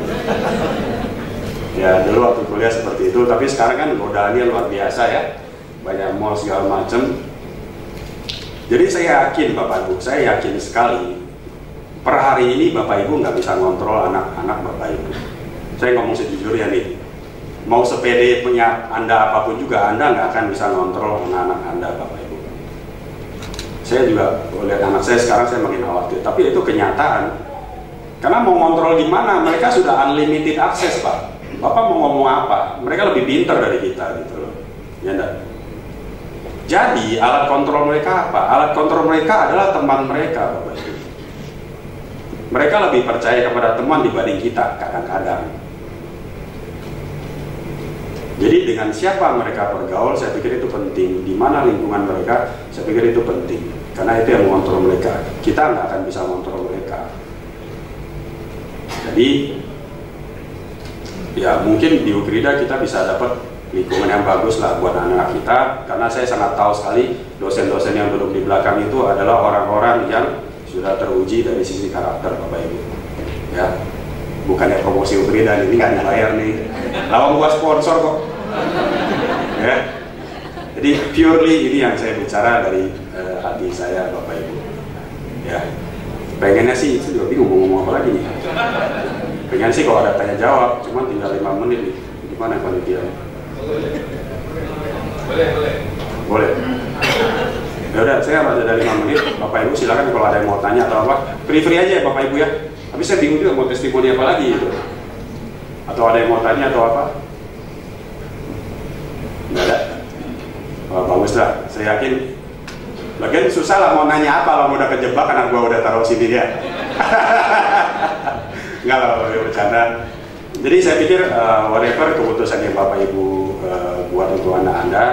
Ya dulu waktu kuliah seperti itu, tapi sekarang kan godaannya luar biasa ya, banyak mall segala macam. Jadi saya yakin Bapak Ibu, saya yakin sekali per hari ini Bapak Ibu nggak bisa ngontrol anak-anak Bapak Ibu. Saya ngomong sejujurnya nih, mau sepede punya Anda apapun juga Anda nggak akan bisa ngontrol anak-anak Anda Bapak Ibu. Saya juga lihat anak saya sekarang saya makin khawatir, tapi itu kenyataan. Karena mau ngontrol gimana? Mereka sudah unlimited akses Pak. Bapak mau ngomong apa? Mereka lebih pintar dari kita gitu loh. Ya enggak? Jadi alat kontrol mereka apa? Alat kontrol mereka adalah teman mereka Bapak Ibu. Mereka lebih percaya kepada teman dibanding kita kadang-kadang. Jadi dengan siapa mereka bergaul, saya pikir itu penting. Di mana lingkungan mereka, saya pikir itu penting. Karena itu yang mengontrol mereka. Kita nggak akan bisa mengontrol mereka. Jadi, ya mungkin di Ukrida kita bisa dapat lingkungan yang bagus lah buat anak-anak kita. Karena saya sangat tahu sekali dosen-dosen yang duduk di belakang itu adalah orang-orang yang sudah teruji dari sisi karakter Bapak Ibu. Ya. Bukannya promosi Ukrida, ini nggak dibayar nih. Lawang buat sponsor kok. Ya. Jadi purely ini yang saya bicara dari hati saya Bapak Ibu. Ya. Pengennya sih, saya juga bingung mau ngomong apa lagi nih. Pengen sih kalau ada tanya jawab, cuman tinggal 5 menit nih. Gimana panitia? Boleh. Ya udah, saya ada 5 menit. Bapak Ibu silakan kalau ada yang mau tanya atau apa, free aja ya Bapak Ibu ya. Tapi saya bingung juga mau testimoni apa lagi gitu. Atau ada yang mau tanya atau apa? Nggak ada? Oh, bagus lah, saya yakin. Lagian susah lah mau nanya apa kalau udah kejebak anak gua udah taruh sini ya. Enggak lah, bercanda. Jadi saya pikir whatever keputusan yang Bapak Ibu buat untuk anak Anda,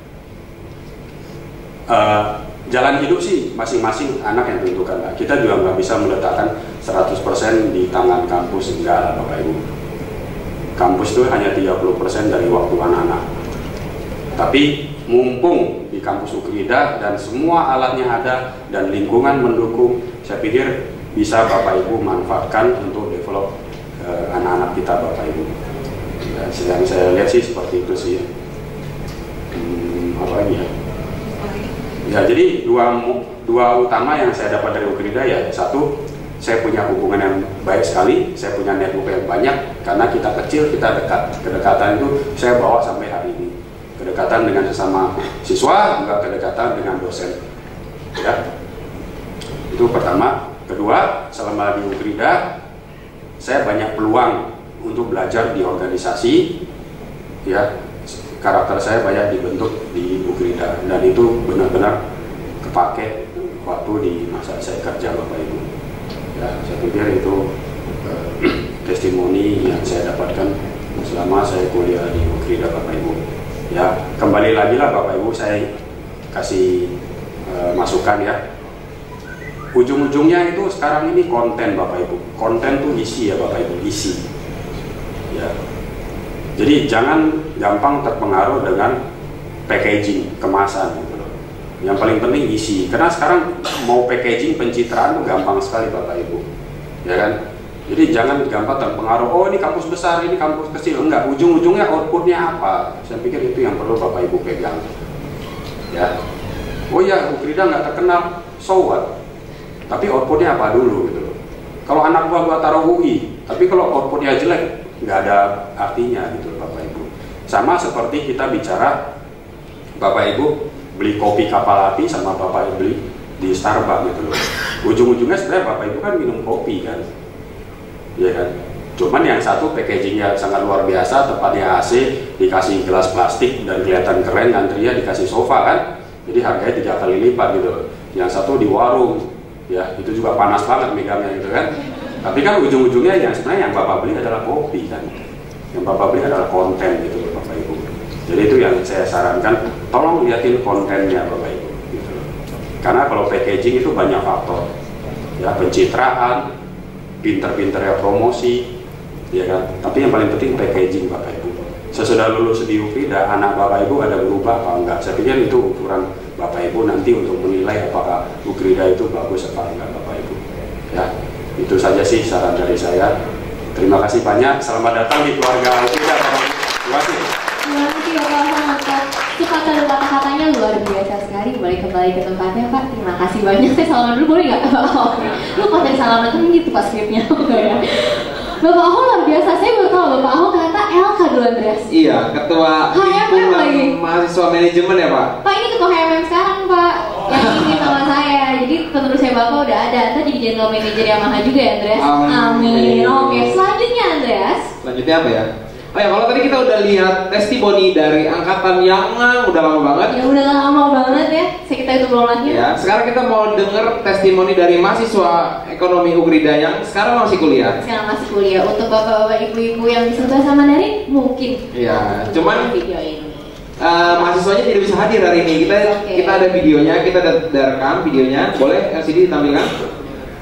jalan hidup sih masing-masing anak yang tentukan lah. Kita juga nggak bisa meletakkan 100% di tangan kampus, enggak lah Bapak Ibu. Kampus itu hanya 30% dari waktu anak-anak. Tapi mumpung di kampus Ukrida dan semua alatnya ada dan lingkungan mendukung, saya pikir bisa Bapak Ibu manfaatkan untuk develop anak-anak kita Bapak Ibu. Ya, yang saya lihat sih seperti itu sih. Apa lagi ya? Ya jadi dua utama yang saya dapat dari Ukrida ya, satu, saya punya hubungan yang baik sekali, saya punya network yang banyak, karena kita kecil, kita dekat. Kedekatan itu saya bawa sampai hari ini. Kedekatan dengan sesama siswa, juga kedekatan dengan dosen. Ya. Itu pertama. Kedua, selama di Ukrida, saya banyak peluang untuk belajar di organisasi. Ya, karakter saya banyak dibentuk di Ukrida, dan itu benar-benar kepake waktu di masa saya kerja, Bapak Ibu. Ya, saya pikir itu testimoni yang saya dapatkan selama saya kuliah di Ukrida, Bapak Ibu. Ya, kembali lagi lah Bapak Ibu, saya kasih masukan ya. Ujung-ujungnya itu sekarang ini konten, Bapak Ibu. Konten tuh isi ya Bapak Ibu, isi. Ya. Jadi jangan gampang terpengaruh dengan packaging, kemasan gitu loh. Yang paling penting isi. Karena sekarang mau packaging, pencitraan tuh gampang sekali Bapak Ibu. Ya kan? Jadi jangan gampang terpengaruh, oh ini kampus besar, ini kampus kecil. Enggak, ujung-ujungnya outputnya apa? Saya pikir itu yang perlu Bapak Ibu pegang. Ya. Oh ya, Ukrida nggak terkenal, so what? Tapi outputnya apa dulu gitu loh. Kalau anak gua taruh UI, tapi kalau outputnya jelek, nggak ada artinya gitu loh Bapak Ibu. Sama seperti kita bicara Bapak Ibu beli kopi kapal api sama Bapak Ibu beli di Starbucks gitu loh. Ujung-ujungnya sebenarnya Bapak Ibu kan minum kopi kan, ya kan. Cuman yang satu packagingnya sangat luar biasa, tempatnya AC, dikasih gelas plastik dan kelihatan keren, antrinya dikasih sofa kan. Jadi harganya 3 kali lipat gitu loh. Yang satu di warung, ya itu juga panas banget megangnya gitu kan. Tapi kan ujung-ujungnya yang sebenarnya yang Bapak beli adalah kopi kan. Yang Bapak beli adalah konten gitu loh Bapak Ibu. Jadi itu yang saya sarankan, tolong liatin kontennya Bapak Ibu gitu loh. Karena kalau packaging itu banyak faktor. Ya, pencitraan, pinter-pinternya promosi, ya kan. Tapi yang paling penting packaging Bapak Ibu. Sesudah lulus di Ukrida, anak Bapak Ibu ada berubah apa enggak? Saya pikir itu ukuran Bapak Ibu nanti untuk menilai apakah Ukrida itu bagus apa enggak Bapak Ibu. Ya, itu saja sih saran dari saya. Terima kasih banyak. Selamat datang di keluarga Ukrida. Terima kasih. Terima kasih Bapak sangat cepat dan kata-katanya luar biasa sekali. Boleh kembali ke tempatnya Pak. Terima kasih banyak. Saya salaman dulu boleh nggak? Lu pas dari salaman kan gitu pas skripnya. Bapak Ahok luar biasa, saya baru tahu Bapak Ahok ternyata LK dulu Andreas. Iya, ketua HMM lagi. mahasiswa manajemen ya Pak? Pak ini ketua HMM sekarang Pak, yang ini sama saya. Jadi penerusnya Bapak udah ada, ntar jadi general manager Yamaha juga ya Andreas. Amin. Oke, selanjutnya Andreas. Selanjutnya apa ya? Oh ya, kalau tadi kita udah lihat testimoni dari angkatan yang udah lama banget. Ya udah lama banget ya, kita itu belum lagi. Ya, sekarang kita mau denger testimoni dari mahasiswa ekonomi Ukrida yang sekarang masih kuliah. Sekarang masih kuliah. Untuk bapak-bapak ibu-ibu yang bisa bahasa Mandarin mungkin. Iya, cuman video ini. mahasiswanya tidak bisa hadir hari ini. Kita ada videonya, kita ada rekam videonya. Boleh LCD ditampilkan?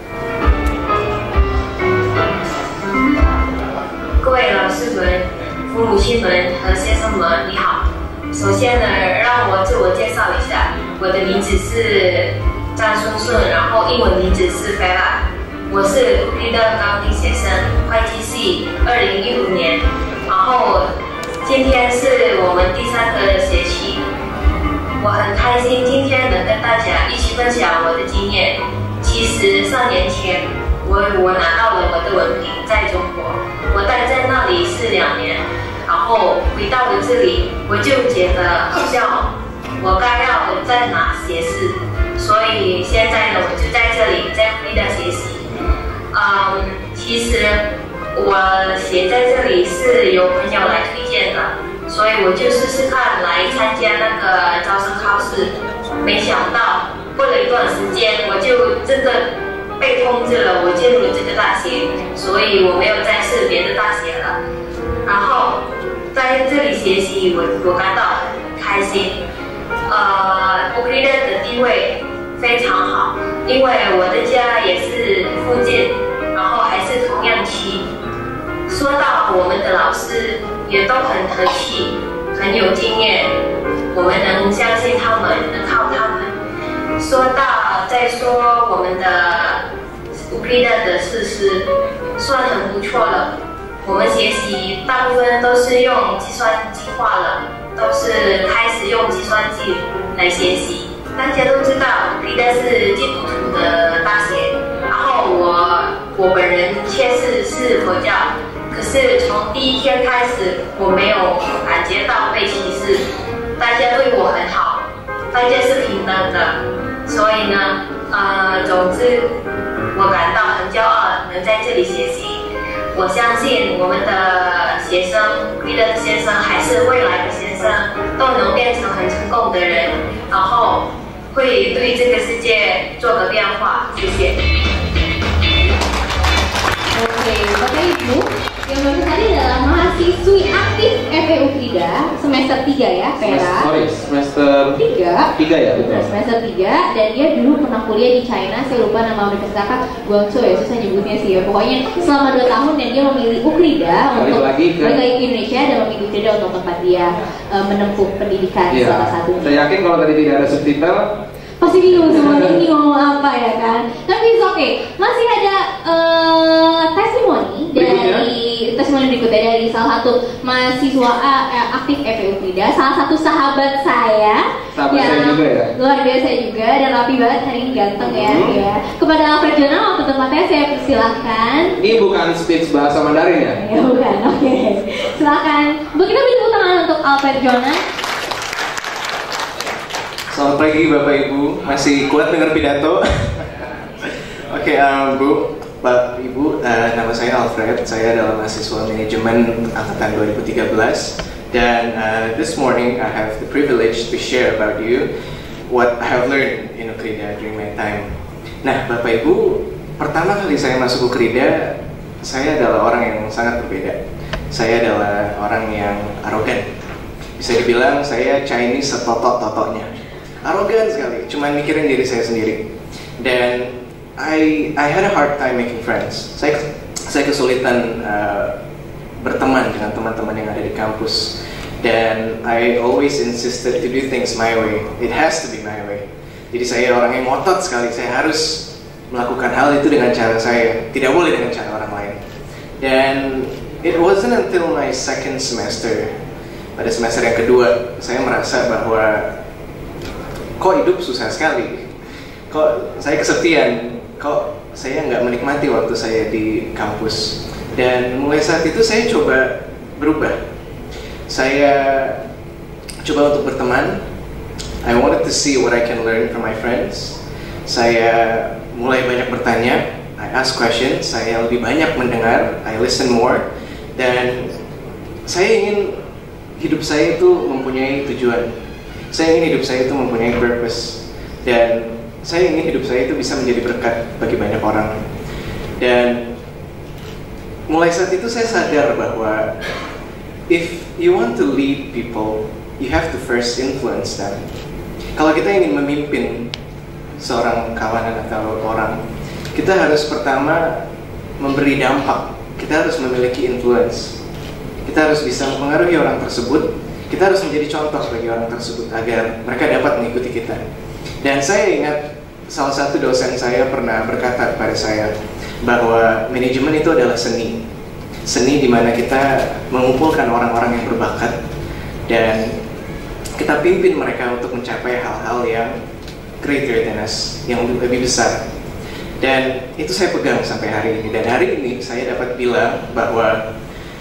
各位老师们、父母亲们和先生们，你好。首先呢，让我自我介绍一下，我的名字是张松顺，然后英文名字是 Fela。我是Ukrida高第学生，会计系2015年。然后今天是我们第3个学期，我很开心今天能跟大家一起分享我的经验。其实3年前，我拿到了我的文凭，在中国。 我待在那里是2年，然后回到了这里，我就觉得好像我该要在哪学士，所以现在呢，我就在这里在Ukrida学习。其实我写在这里是由朋友来推荐的，所以我就试试看来参加那个招生考试，没想到过了一段时间，我就真的 被通知了，我进入了这个大学，所以我没有再试别的大学了。然后在这里学习，我感到很开心。Ukrida 的地位非常好，因为我的家也是附近，然后还是同样区。说到我们的老师也都很和气，很有经验，我们能相信他们，能靠他们。 再说我们的 Ukrida 的设施算很不错了。我们学习大部分都是用计算机化了，都是开始用计算机来学习。大家都知道 Ukrida 是基督徒的大学，然后我我本人确实是佛教，可是从第一天开始，我没有感觉到被歧视，大家对我很好，大家是平等的，所以呢，总之我感到很骄傲能在这里学习。我相信我们的学生，Krida的学生还是未来的学生，都能变成很成功的人，然后会对这个世界做个变化。谢谢。 Oke, Bapak Ibu, yang baru tadi adalah mahasiswi aktif FEU Krida semester 3 ya, Vera. Semester 3 ya, betul. Semester 3, dan dia dulu pernah kuliah di China, saya lupa nama universitas apa, Guangzhou ya, susah nyebutnya sih ya. Pokoknya selama 2 tahun dan dia memilih Ukrida untuk balik lagi ke Indonesia dan memilih Ukrida untuk tempat dia menempuh pendidikan salah satunya. Saya yakin kalau tadi tidak ada subtitle, pasti bingung semuanya ini ngomong apa ya kan. Tapi it's okay. Masih ada testimoni dari testimoni berikutnya dari salah satu mahasiswa aktif FEU Krida, salah satu sahabat saya yang saya juga ya, luar biasa juga dan rapi banget hari ini, ganteng ya. Kepada Alfred Jonan waktu tempatnya saya persilahkan. Ini bukan speech bahasa Mandarin ya? Ya bukan, oke. Silakan. Kita beri tepuk tangan untuk Alfred Jonan. Selamat pagi Bapak Ibu, masih kuat dengar pidato? Oke, Bu, Pak Ibu, nama saya Alfred, saya adalah mahasiswa manajemen angkatan 2013 dan this morning I have the privilege to share about you what I have learned in Ukrida during my time. Nah, Bapak Ibu, pertama kali saya masuk Ukrida, saya adalah orang yang sangat berbeda. Saya adalah orang yang arogan. Bisa dibilang saya Chinese setotok-totoknya. Arogan sekali, cuman mikirin diri saya sendiri. Dan I had a hard time making friends. Saya kesulitan berteman dengan teman-teman yang ada di kampus. Dan I always insisted to do things my way. It has to be my way. Jadi saya orang yang ngotot sekali. Saya harus melakukan hal itu dengan cara saya, tidak boleh dengan cara orang lain. Dan it wasn't until my second semester, pada semester yang kedua, saya merasa bahwa kok hidup susah sekali, kok saya kesepian, kok saya nggak menikmati waktu saya di kampus. Dan mulai saat itu saya coba berubah. Saya coba untuk berteman. I wanted to see what I can learn from my friends. Saya mulai banyak bertanya. I ask questions. Saya lebih banyak mendengar. I listen more. Dan saya ingin hidup saya itu mempunyai tujuan. Saya ingin hidup saya itu mempunyai purpose, dan saya ingin hidup saya itu bisa menjadi berkat bagi banyak orang. Dan mulai saat itu saya sadar bahwa if you want to lead people, you have to first influence them. Kalau kita ingin memimpin seorang kawanan atau orang, kita harus pertama memberi dampak. Kita harus memiliki influence. Kita harus bisa mempengaruhi orang tersebut. Kita harus menjadi contoh bagi orang tersebut agar mereka dapat mengikuti kita. Dan saya ingat salah satu dosen saya pernah berkata kepada saya bahwa manajemen itu adalah seni. Seni di mana kita mengumpulkan orang-orang yang berbakat dan kita pimpin mereka untuk mencapai hal-hal yang greater than us, yang lebih besar. Dan itu saya pegang sampai hari ini. Dan hari ini saya dapat bilang bahwa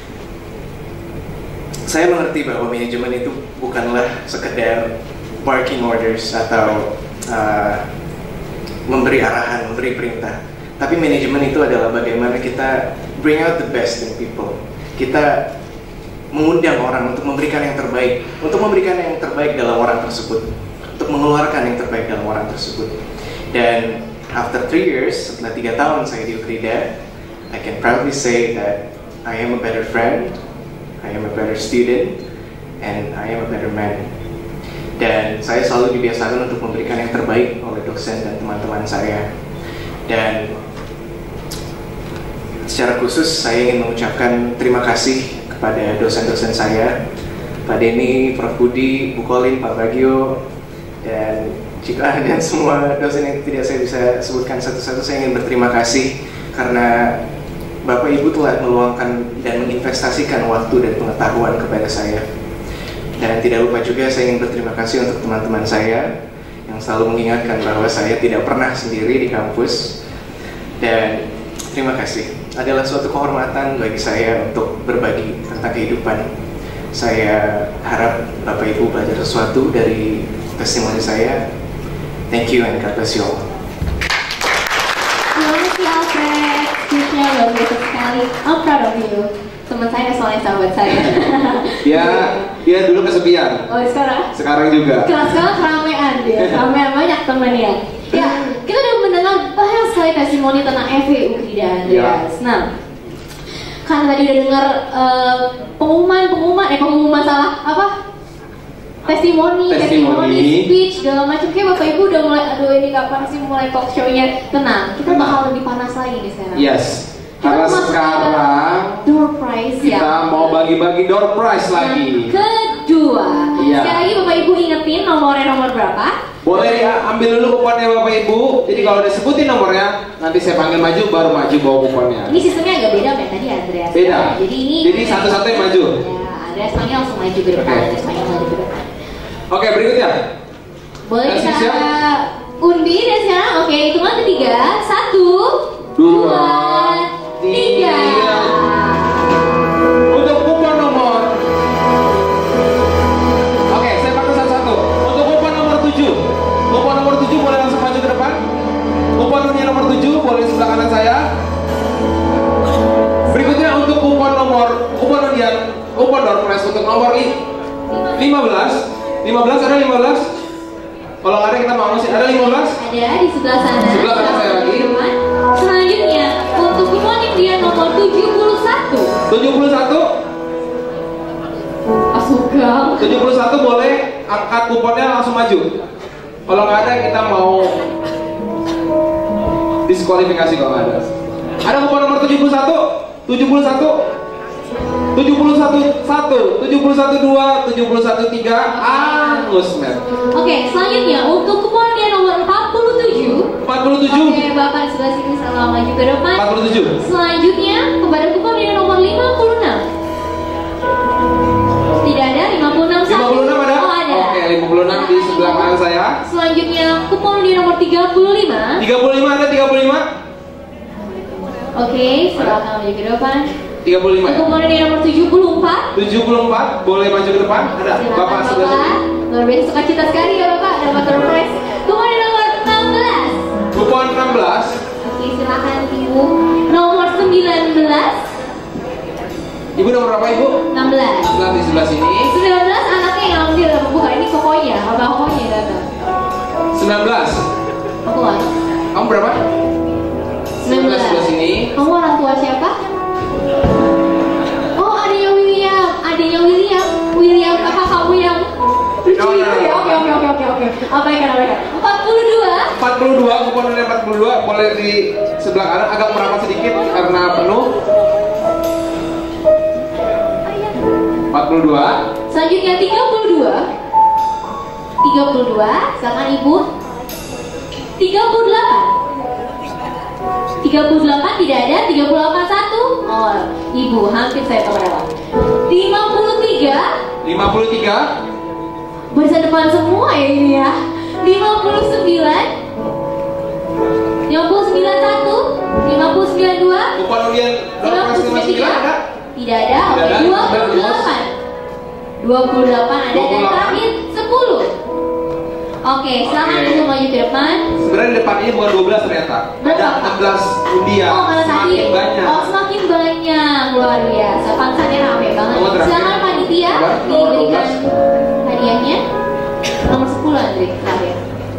saya mengerti bahwa manajemen itu bukanlah sekedar barking orders atau memberi arahan, memberi perintah. Tapi manajemen itu adalah bagaimana kita bring out the best in people. Kita mengundang orang untuk memberikan yang terbaik, dalam orang tersebut, untuk mengeluarkan yang terbaik dalam orang tersebut. Dan after 3 years, setelah 3 tahun saya di Ukrida, I can proudly say that I am a better friend, I am a better student, and I am a better man. Dan saya selalu dibiasakan untuk memberikan yang terbaik oleh dosen dan teman-teman saya. Dan secara khusus saya ingin mengucapkan terima kasih kepada dosen-dosen saya, Pak Denny, Prof. Budi, Bu Kolin, Pak Bagio, dan jika ada semua dosen yang tidak saya bisa sebutkan satu-satu, saya ingin berterima kasih karena Bapak Ibu telah meluangkan dan menginvestasikan waktu dan pengetahuan kepada saya. Dan tidak lupa juga saya ingin berterima kasih untuk teman-teman saya yang selalu mengingatkan bahwa saya tidak pernah sendiri di kampus. Dan Terima kasih. Adalah suatu kehormatan bagi saya untuk berbagi tentang kehidupan. Saya harap Bapak Ibu belajar sesuatu dari testimoni saya. Thank you and God bless you all. Terima kasih Alfred, speech-nya luar biasa sekali. I'm proud of you. Teman saya soalnya sahabat saya. Dia dulu kesepian. Oh sekarang? Sekarang juga. Sekarang keramaian dia, keramaian banyak teman ya. Ya, kita udah mendengar banyak sekali testimoni tentang FW Ukrida Andreas. Nah, karena tadi udah dengar pengumuman salah apa? Testimoni, speech, segala macam. Kayak Bapak Ibu udah mulai, aduh ini kapan sih mulai talk show-nya? Tenang, kita bakal lebih panas lagi nih sekarang. Yes. Karena sekarang door prize kita mau bagi-bagi door prize lagi. Kedua, sekali lagi Bapak Ibu ingetin nomornya nomor berapa? Boleh ya, ambil dulu kuponnya Bapak Ibu. Jadi kalau udah sebutin nomornya, nanti saya panggil maju, baru maju bawa kuponnya. Ini sistemnya agak beda ya tadi Andreas. Beda. Jadi satu-satu yang maju. Ya, Andreas panggil langsung maju ke depan. Andreas panggil maju ke depan. Oke, berikutnya. Boleh kita undi dan sekarang. Oke, hitungan ketiga. 1, 2, 3. Untuk kupon nomor. Oke, saya pakai satu-satu. Untuk kupon nomor 7. Kupon nomor 7 boleh langsung maju ke depan. Kupon nomor 7 boleh di sebelah kanan saya. Berikutnya untuk kupon door prize untuk nomor 15. 15 ada 15? Kalau nggak ada kita mau sih. Ada 15? Ada di sebelah sana. Sebelah kanan saya lagi. Selanjutnya untuk kupon yang dia nomor 71. 71? Asugang. 71 boleh angkat kuponnya langsung maju. Kalau nggak ada kita mau diskualifikasi kalau nggak ada. Ada kupon nomor 71? 71? 71 1, 71 2, 71 3, angus men. Oke, selanjutnya untuk kupon dia nomor 47. 47. Oke, Bapak di sebelah sini selalu maju ke depan. 47. Selanjutnya kepada kupon dia nomor 56. Tidak ada 56 satu. 56 ada? Oh ada. Oke, 56 di sebelah kanan saya. Selanjutnya kupon dia nomor 35. 35 ada 35? Oke, silakan maju ke depan. 35 ya? Kupon dia nomor 74. 74 boleh maju ke depan. Ada Silakan, Bapak sebelah sini. Luar biasa sukacita sekali ya Bapak dapat door prize. Kupon dia nomor 16. Kupon 16. Oke, silakan Ibu. Nomor 19. Ibu nomor berapa Ibu? 16. Sebelah di sebelah sini. 19 anaknya yang ambil apa bukan ini kokonya, abang kokonya datang. 19. Aku kan. Kamu berapa? 19 sebelah sini. Kamu orang tua siapa? Oh, adanya William. William kakak kamu yang lucu itu ya. Oke. Apa yang 42, kupon nomor 42 boleh di sebelah kanan, agak merapat sedikit karena penuh. 42. Selanjutnya 32. Silakan Ibu. 38 tidak ada. 38 satu. Oh, Ibu hampir saya keberapa. 53. Barisan depan semua ya ini ya. 59. 59 satu. 59 dua. Kupon undian 59 ada? Tidak ada. Oke, 28 ada dan terakhir 10. Oke, silakan Ibu maju ke depan. Sebenarnya di depan ini bukan 12 ternyata. Berapa? Ada 16 undian. Oh, kalau tadi Semakin banyak. semakin banyak. Luar biasa. Pangsannya rame banget. Nomor terakhir. Silakan panitia Nomor diberikan 12. hadiahnya. Nomor 10 Andre terakhir.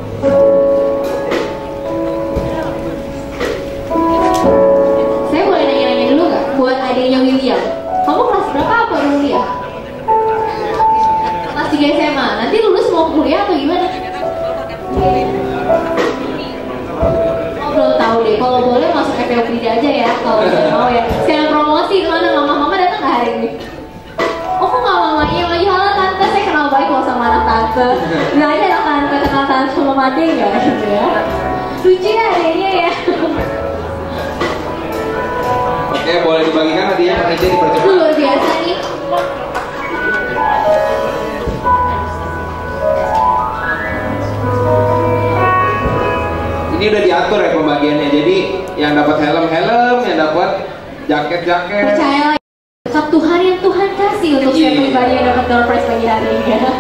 Saya boleh nanya-nanya dulu nggak buat adiknya William? Kamu kelas berapa apa dulu ya? Kelas 3 SMA. Nanti lulus mau kuliah atau gimana? Oh, belum tahu deh. Kalau boleh masuk FPO Ukrida aja ya. Kalau mau ya. Sekarang promosi mana mama datang nggak hari ini? Oh, kok nggak mamanya lagi? Halo tante, saya kenal baik loh sama anak tante. Nggak ada lah tante kenal tante sama mati nggak gitu ya? Lucu ya adanya ya. Oke, boleh dibagikan hadiah panitia dipercepat. Luar biasa nih. Ini udah diatur ya pembagiannya. Jadi yang dapat helm-helm, yang dapat jaket-jaket. Percayalah, berkat Tuhan yang Tuhan kasih untuk saya pribadi yang dapat door prize pagi hari ini ya.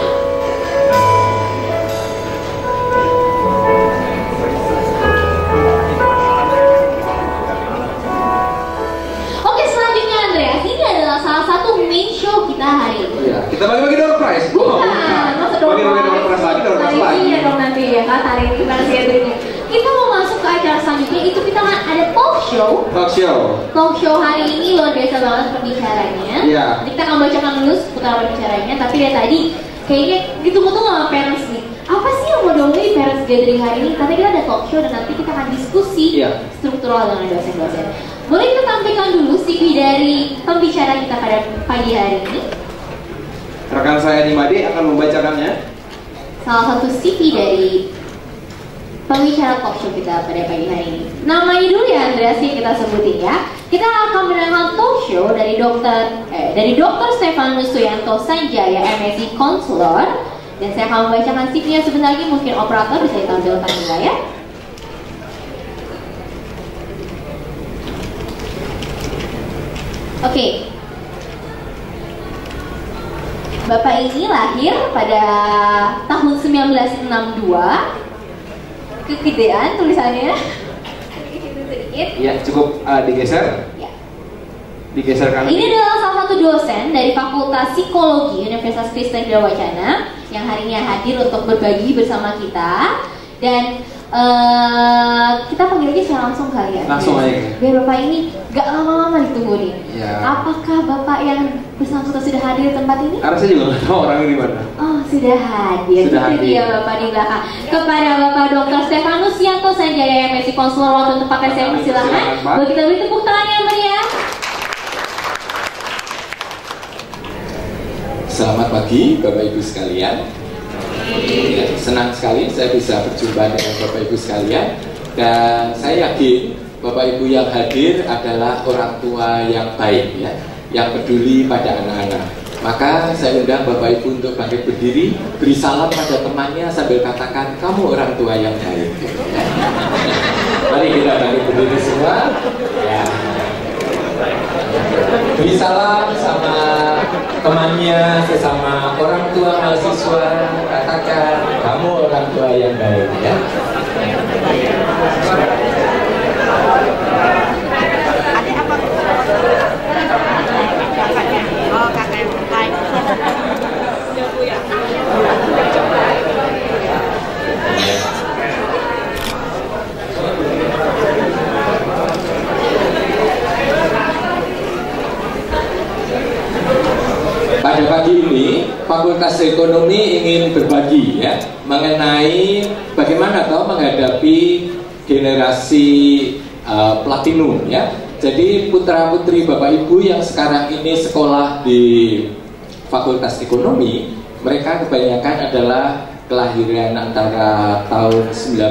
Oke, selanjutnya Andreas, ini adalah salah satu main show kita hari ini. Iya, kita bagi-bagi door prize. Bukan, masa door prize lagi. Iya dong nanti ya kan, hari ini Parents Gathering. Kita mau masuk ke acara selanjutnya, itu kita ada talk show. Talk show hari ini luar biasa banget pembicaranya. Iya. Nanti kita akan bacakan dulu seputar pembicaranya, tapi dari tadi kayaknya ditunggu-tunggu sama parents nih. Apa sih yang mau dongeng Parents Gathering hari ini? Karena kita ada talk show dan nanti kita akan diskusi struktural dengan dosen-dosen. Boleh kita tampilkan dulu CV dari pembicara kita pada pagi hari ini? Rekan saya Nimade akan membacakannya. Salah satu CV dari pembicara talk show kita pada pagi hari ini. Namanya dulu ya Andreas yang kita sebutin ya. Kita akan mendengarkan talk show dari Dr. Stefanus Suyanto Sanjaya, MSc Konselor. Dan saya akan membacakan CV-nya sebentar lagi, mungkin operator bisa ditampilkan juga ya. Oke. Bapak ini lahir pada tahun 1962. Kegedean tulisannya. Ya, cukup digeser. Ya. Digeser kanan. Ini adalah salah satu dosen dari Fakultas Psikologi Universitas Kristen Gria Wacana yang hari ini hadir untuk berbagi bersama kita. Dan kita panggil aja secara langsung kali ya. Langsung aja. Biar Bapak ini gak lama-lama ditunggu nih. Ya. Apakah Bapak yang bersangkutan sudah hadir di tempat ini? Karena saya juga nggak tahu orangnya di mana. Oh, sudah hadir. Sudah Itu hadir. dia Bapak di belakang. Kepada Bapak Dr. Stefanus Suyanto Sanjaya, MSc Konselor, waktu tempatnya saya persilahkan. Boleh kita beri tepuk tangan yang meriah. Selamat pagi Bapak Ibu sekalian. Ya, senang sekali saya bisa berjumpa dengan Bapak Ibu sekalian. Dan saya yakin Bapak Ibu yang hadir adalah orang tua yang baik ya, yang peduli pada anak-anak. Maka saya undang Bapak Ibu untuk bangkit berdiri, beri salam pada temannya sambil katakan, kamu orang tua yang baik. Mari kita bangkit berdiri semua ya. Beri salam sama temannya, sesama orang tua mahasiswa, katakan kamu orang tua yang baik ya. Pada pagi ini, Fakultas Ekonomi ingin berbagi ya mengenai bagaimana toh menghadapi generasi platinum ya. Jadi putra-putri Bapak Ibu yang sekarang ini sekolah di Fakultas Ekonomi, mereka kebanyakan adalah kelahiran antara tahun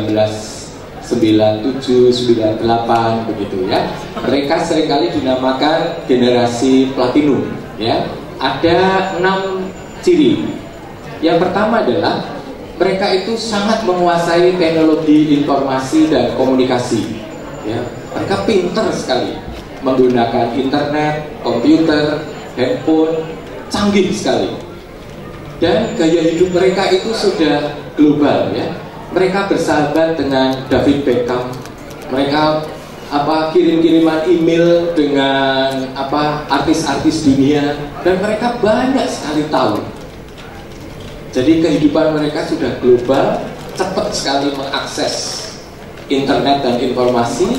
1997, 98 begitu ya. Mereka seringkali dinamakan generasi platinum ya. Ada 6 ciri. Yang pertama adalah mereka itu sangat menguasai teknologi informasi dan komunikasi. Ya, mereka pintar sekali menggunakan internet, komputer, handphone, canggih sekali. Dan gaya hidup mereka itu sudah global ya. Mereka bersahabat dengan David Beckham. Mereka kirim-kiriman email dengan artis-artis dunia, dan mereka banyak sekali tahu. Jadi kehidupan mereka sudah global, cepat sekali mengakses internet dan informasi.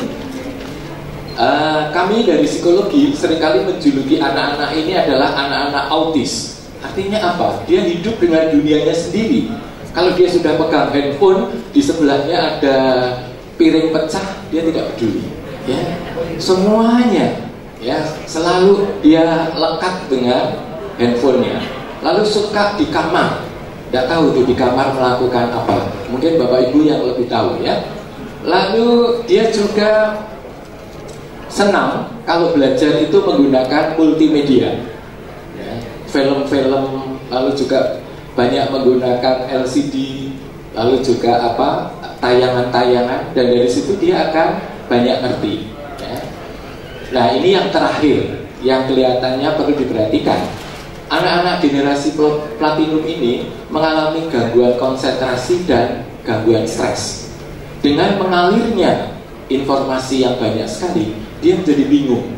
Kami dari psikologi seringkali menjuluki anak-anak ini adalah anak-anak autis. Artinya apa? Dia hidup dengan dunianya sendiri. Kalau dia sudah pegang handphone, di sebelahnya ada piring pecah, dia tidak peduli. Ya, semuanya ya selalu dia lekat dengan handphonenya. Lalu suka di kamar, tidak tahu tuh di kamar melakukan apa. Mungkin Bapak Ibu yang lebih tahu ya. Lalu dia juga senang kalau belajar itu menggunakan multimedia ya, film-film, lalu juga banyak menggunakan LCD lalu juga apa tayangan-tayangan, dan dari situ dia akan banyak ngerti ya. Nah ini yang terakhir yang kelihatannya perlu diperhatikan. Anak-anak generasi platinum ini mengalami gangguan konsentrasi dan gangguan stres. Dengan mengalirnya informasi yang banyak sekali, dia menjadi bingung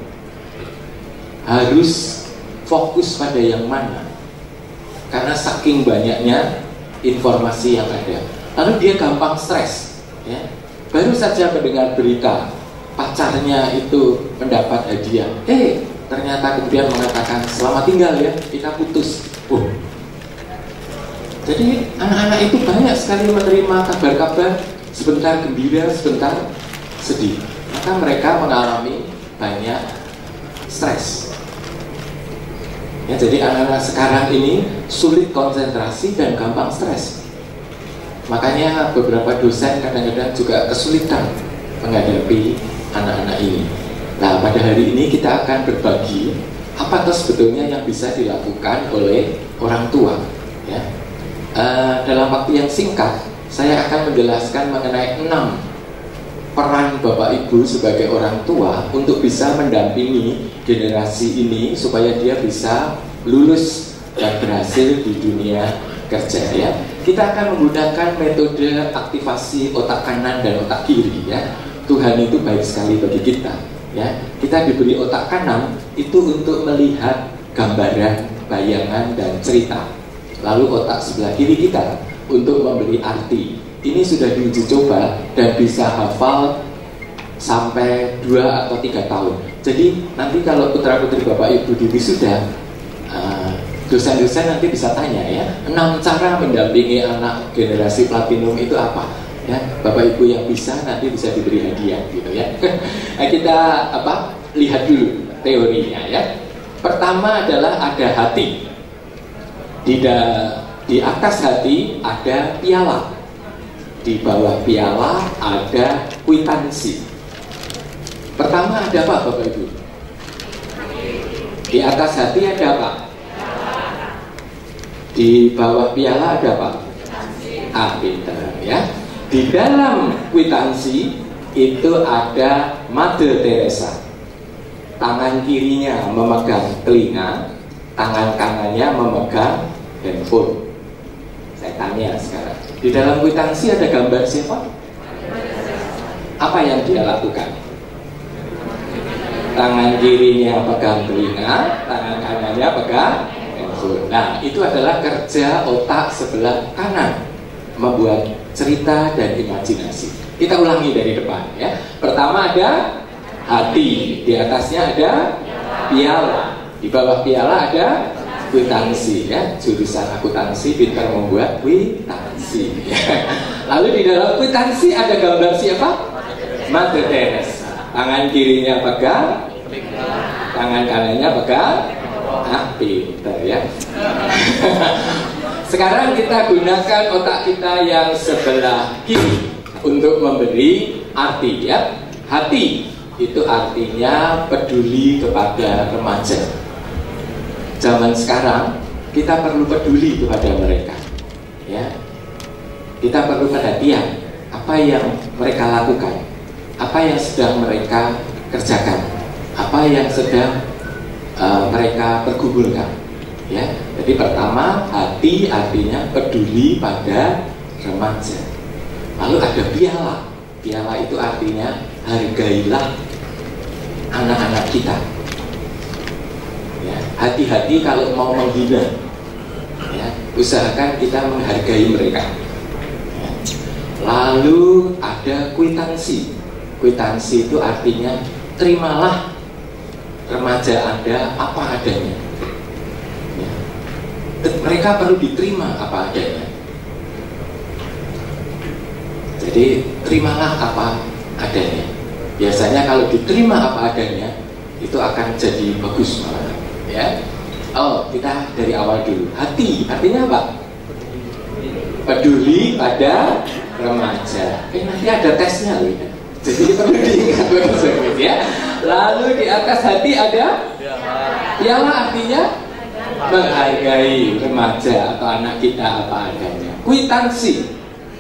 harus fokus pada yang mana, karena saking banyaknya informasi yang ada. Lalu dia gampang stres ya. Baru saja mendengar berita pacarnya itu mendapat hadiah, ternyata kemudian mengatakan selamat tinggal ya, kita putus. Jadi anak-anak itu banyak sekali menerima kabar-kabar, sebentar gembira, sebentar sedih. Maka mereka mengalami banyak stres ya. Jadi anak-anak sekarang ini sulit konsentrasi dan gampang stres. Makanya beberapa dosen kadang-kadang juga kesulitan menghadapi anak-anak ini. Nah, pada hari ini kita akan berbagi apa sebetulnya yang bisa dilakukan oleh orang tua ya. Dalam waktu yang singkat saya akan menjelaskan mengenai 6 peran Bapak Ibu sebagai orang tua untuk bisa mendampingi generasi ini supaya dia bisa lulus dan berhasil di dunia kerja ya. Kita akan menggunakan metode aktivasi otak kanan dan otak kiri ya. Tuhan itu baik sekali bagi kita ya. Kita diberi otak kanan itu untuk melihat gambaran, bayangan, dan cerita. Lalu otak sebelah kiri kita untuk memberi arti. Ini sudah diuji coba dan bisa hafal sampai 2 atau 3 tahun. Jadi nanti kalau putra-putri Bapak Ibu di wisuda, dosen-dosen nanti bisa tanya ya, 6 cara mendampingi anak generasi platinum itu apa? Ya, Bapak Ibu yang bisa nanti bisa diberi hadiah gitu ya. Nah, kita lihat dulu teorinya ya. Pertama adalah ada hati. Di atas hati ada piala. Di bawah piala ada kwitansi. Pertama ada apa Bapak Ibu? Di atas hati ada apa? Di bawah piala ada apa? Pintar ya. Di dalam kwitansi itu ada Mother Teresa. Tangan kirinya memegang telinga, tangan kanannya memegang handphone. Saya tanya sekarang, di dalam kwitansi ada gambar siapa? Apa yang dia lakukan? Tangan kirinya pegang telinga, tangan kanannya pegang handphone. Nah, itu adalah kerja otak sebelah kanan, membuat cerita dan imajinasi. Kita ulangi dari depan ya. Pertama ada hati, di atasnya ada piala, di bawah piala ada kwitansi ya. Jurusan akuntansi pintar membuat kwitansi ya. Lalu di dalam kwitansi ada gambar siapa? Mother Teresa. Tangan kirinya pegang, tangan kanannya pegang. Pintar ya. Sekarang kita gunakan otak kita yang sebelah kiri untuk memberi arti ya. Hati itu artinya peduli kepada remaja. Zaman sekarang kita perlu peduli kepada mereka ya. Kita perlu perhatian apa yang mereka lakukan, apa yang sedang mereka kerjakan, apa yang sedang mereka pergumulkan ya. Jadi pertama, hati artinya peduli pada remaja. Lalu ada piala. Piala itu artinya hargailah anak-anak kita ya. Hati-hati kalau mau menghina ya. Usahakan kita menghargai mereka ya. Lalu ada kwitansi. Kwitansi itu artinya terimalah remaja Anda apa adanya. Mereka perlu diterima apa adanya. Jadi terimalah apa adanya. Biasanya kalau diterima apa adanya itu akan jadi bagus malah ya. Kita dari awal dulu. Hati artinya apa? Peduli pada remaja. Nanti ada tesnya loh. Jadi perlu diingat bagus ya. Lalu di atas hati ada piala artinya menghargai remaja atau anak kita apa adanya. Kwitansi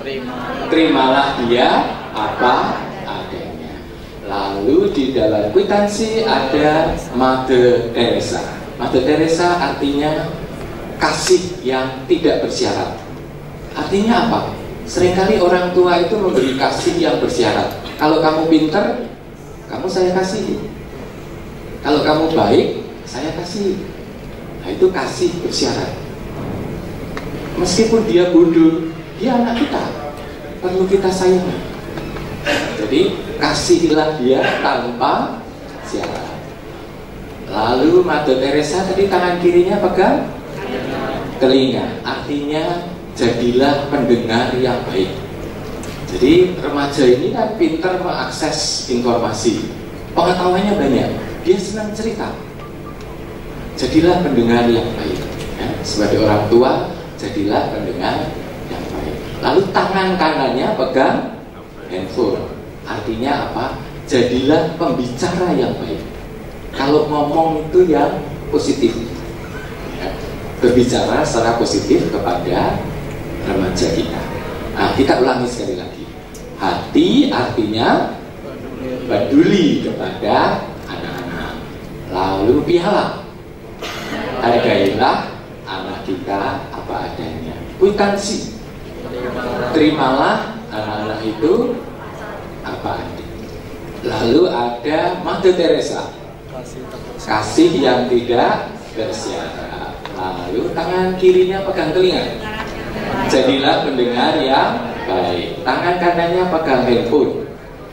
terimalah dia apa adanya. Lalu di dalam kwitansi ada Mother Teresa. Mother Teresa artinya kasih yang tidak bersyarat. Artinya apa? Seringkali orang tua itu memberi kasih yang bersyarat. Kalau kamu pintar, kamu saya kasih. Kalau kamu baik, saya kasih. Nah, itu kasih bersyarat. Meskipun dia bodoh, dia anak kita, perlu kita sayangi. Jadi kasihilah dia tanpa syarat. Lalu Mother Teresa tadi tangan kirinya pegang telinga, artinya jadilah pendengar yang baik. Jadi remaja ini kan pintar mengakses informasi, pengetahuannya banyak, dia senang cerita. Jadilah pendengar yang baik. Ya, sebagai orang tua, jadilah pendengar yang baik. Lalu tangan kanannya pegang handphone, artinya apa? Jadilah pembicara yang baik. Kalau ngomong itu yang positif, ya, berbicara secara positif kepada remaja kita. Nah, kita ulangi sekali lagi. Hati artinya peduli kepada anak-anak. Lalu piala, hargailah anak kita apa adanya. Kwitansi, terimalah anak-anak itu apa adanya. Lalu ada Mother Teresa, kasih yang tidak bersyarat. Lalu tangan kirinya pegang telinga, jadilah pendengar yang baik. Tangan kanannya pegang handphone,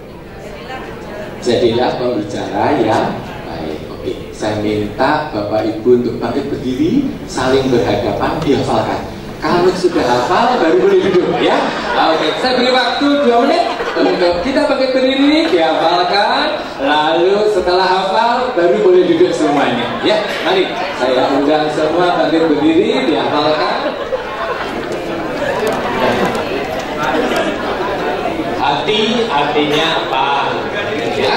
jadilah pembicara yang baik. Oke, saya minta Bapak Ibu untuk bangkit berdiri, saling berhadapan, dihafalkan. Kalau sudah hafal baru boleh duduk, ya. Oke, saya beri waktu 2 menit untuk kita bangkit berdiri, dihafalkan. Lalu setelah hafal baru boleh duduk semuanya, ya. Mari saya undang semua bangkit berdiri, dihafalkan. Hati artinya apa? Ya.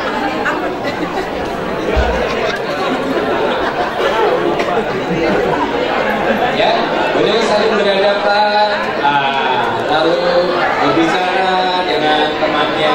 Ya, boleh saling berhadapan, lalu berbicara dengan temannya.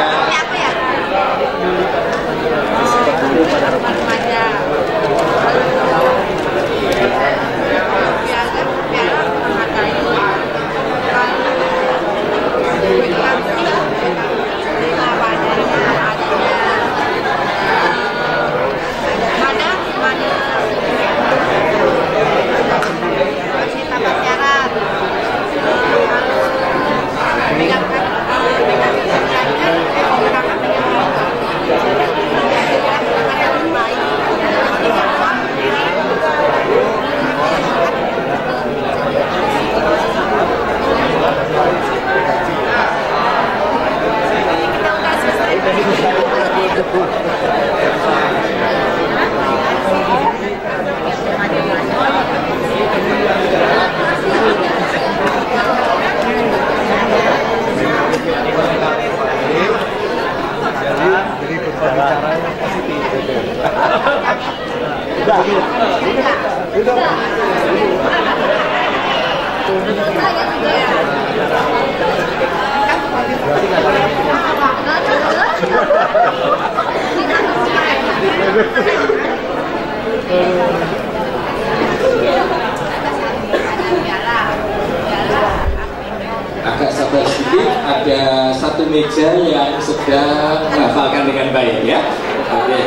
Agak sabar sedikit, ada satu meja yang sedang menghafalkan dengan baik, ya. Oke.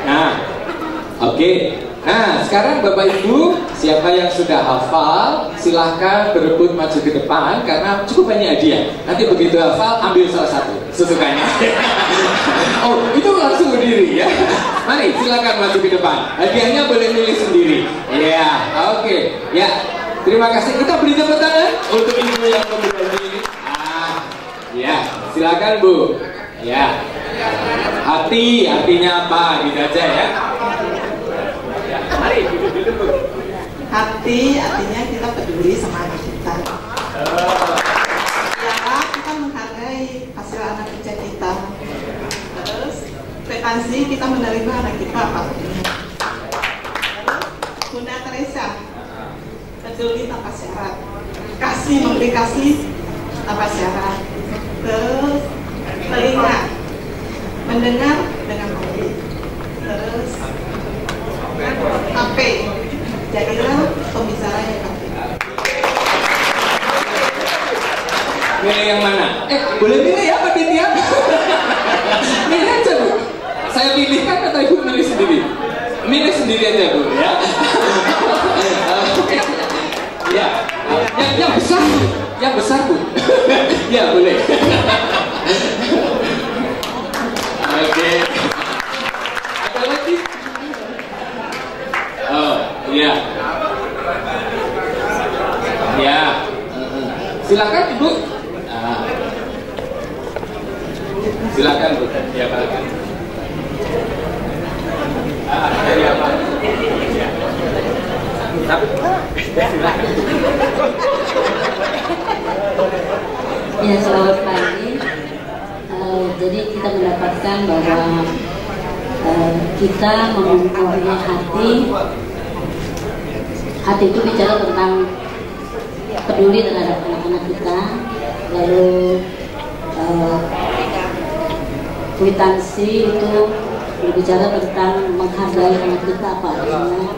Nah, sekarang Bapak Ibu, siapa yang sudah hafal, silahkan berebut maju ke depan karena cukup banyak hadiah. Nanti begitu hafal, ambil salah satu sesukanya. Oh, itu langsung berdiri, ya. Mari, silakan maju ke depan. Hadiahnya boleh milih sendiri. Ya, oke. Ya, terima kasih. Kita beri tepuk tangan untuk ibu yang memberani ini. Ya, silakan Bu. Ya. Hati artinya apa? Gitu aja, ya. Mari, duduk. Hati artinya kita peduli sama anak kita. Ya, kita menghargai hasil anak kerja kita. Terus, kwitansi kita menerima anak kita apapun. Bunda Teresa, peduli tanpa syarat. Kasih, memberi kasih syarat. Terus telinga mendengar dengan baik. Terus HP, jadilah pembicara yang baik. Milih yang mana? Boleh milih ya Pak Titian? Milih aja Bu. Saya pilihkan atau Ibu milih sendiri? Milih sendiri aja Bu ya. Ya, yang besar Bu. Yang besar Bu. Ya boleh. Oke. Ada lagi? Oh ya. Ya. Silakan Ibu. Silakan Bu. Ya Pak. Dari apa? Ya, selamat pagi. Jadi kita mendapatkan bahwa kita mempunyai hati itu bicara tentang peduli terhadap anak-anak kita, lalu kwitansi itu berbicara tentang menghargai anak kita apa adanya.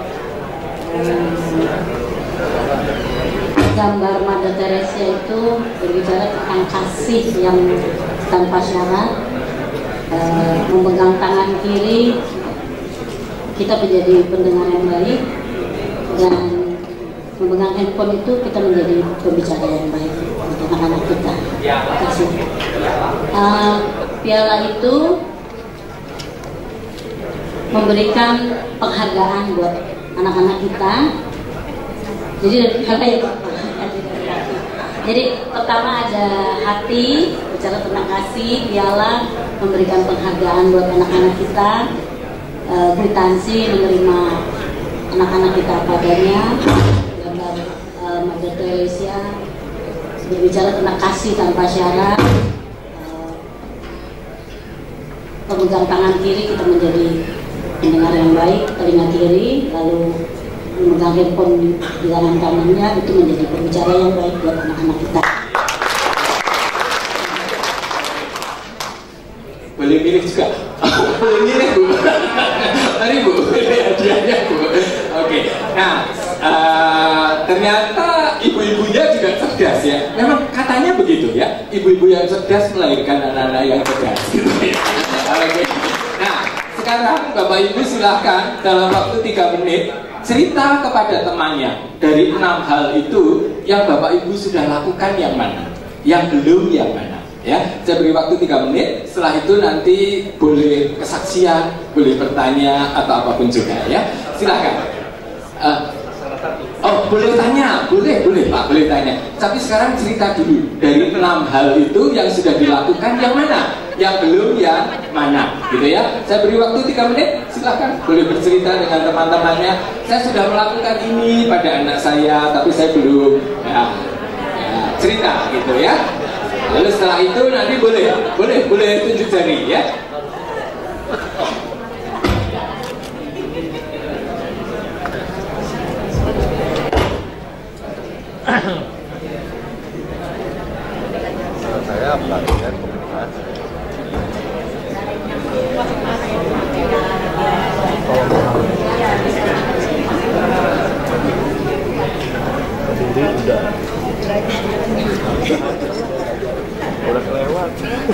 Gambar Mother Teresa itu berbicara tentang kasih yang tanpa syarat. Memegang tangan kiri kita menjadi pendengar yang baik, dan memegang handphone itu kita menjadi pembicara yang baik untuk anak-anak kita. Terima kasih. Piala itu memberikan penghargaan buat anak-anak kita. Jadi jadi pertama ada hati, bicara tentang kasih. Piala memberikan penghargaan buat anak-anak kita. Kwitansi menerima anak-anak kita padanya. Gambar Mother Teresa berbicara tentang kasih tanpa syarat. Pemegang tangan kiri kita menjadi pendengar yang baik, telinga kiri, lalu memegang handphone di tangan kanannya itu menjadi pembicara yang baik buat anak-anak kita. Boleh pilih juga? Boleh milih Bu? Mari Bu, pilih hadiahnya Bu. Oke, nah ternyata ibu-ibunya juga cerdas ya. Memang katanya begitu ya, ibu-ibu yang cerdas melahirkan anak-anak yang cerdas gitu ya. Oke. Nah, sekarang Bapak Ibu silahkan dalam waktu 3 menit cerita kepada temannya dari 6 hal itu yang Bapak Ibu sudah lakukan yang mana, yang belum yang mana. Ya, saya beri waktu 3 menit. Setelah itu nanti boleh kesaksian, boleh bertanya atau apapun juga ya. Silahkan. Oh, boleh tanya, boleh Pak, boleh tanya. Tapi sekarang cerita dulu dari 6 hal itu yang sudah dilakukan yang mana, yang belum yang mana, gitu ya. Saya beri waktu 3 menit, silahkan boleh bercerita dengan teman-temannya. Saya sudah melakukan ini pada anak saya, tapi saya belum. Ya, cerita gitu ya. Lalu setelah itu nanti boleh tunjuk jari ya. Saya pelatihan komunikasi. Udah kelewat.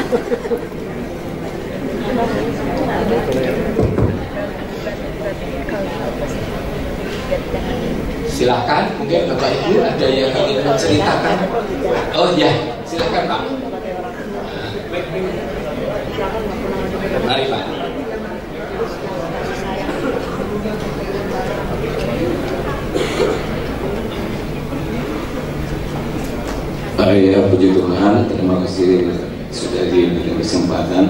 Silahkan, mungkin Bapak Ibu ada yang ingin menceritakan. Oh ya, silahkan Pak. Mari Pak. Ya, puji Tuhan, terima kasih sudah diberi kesempatan.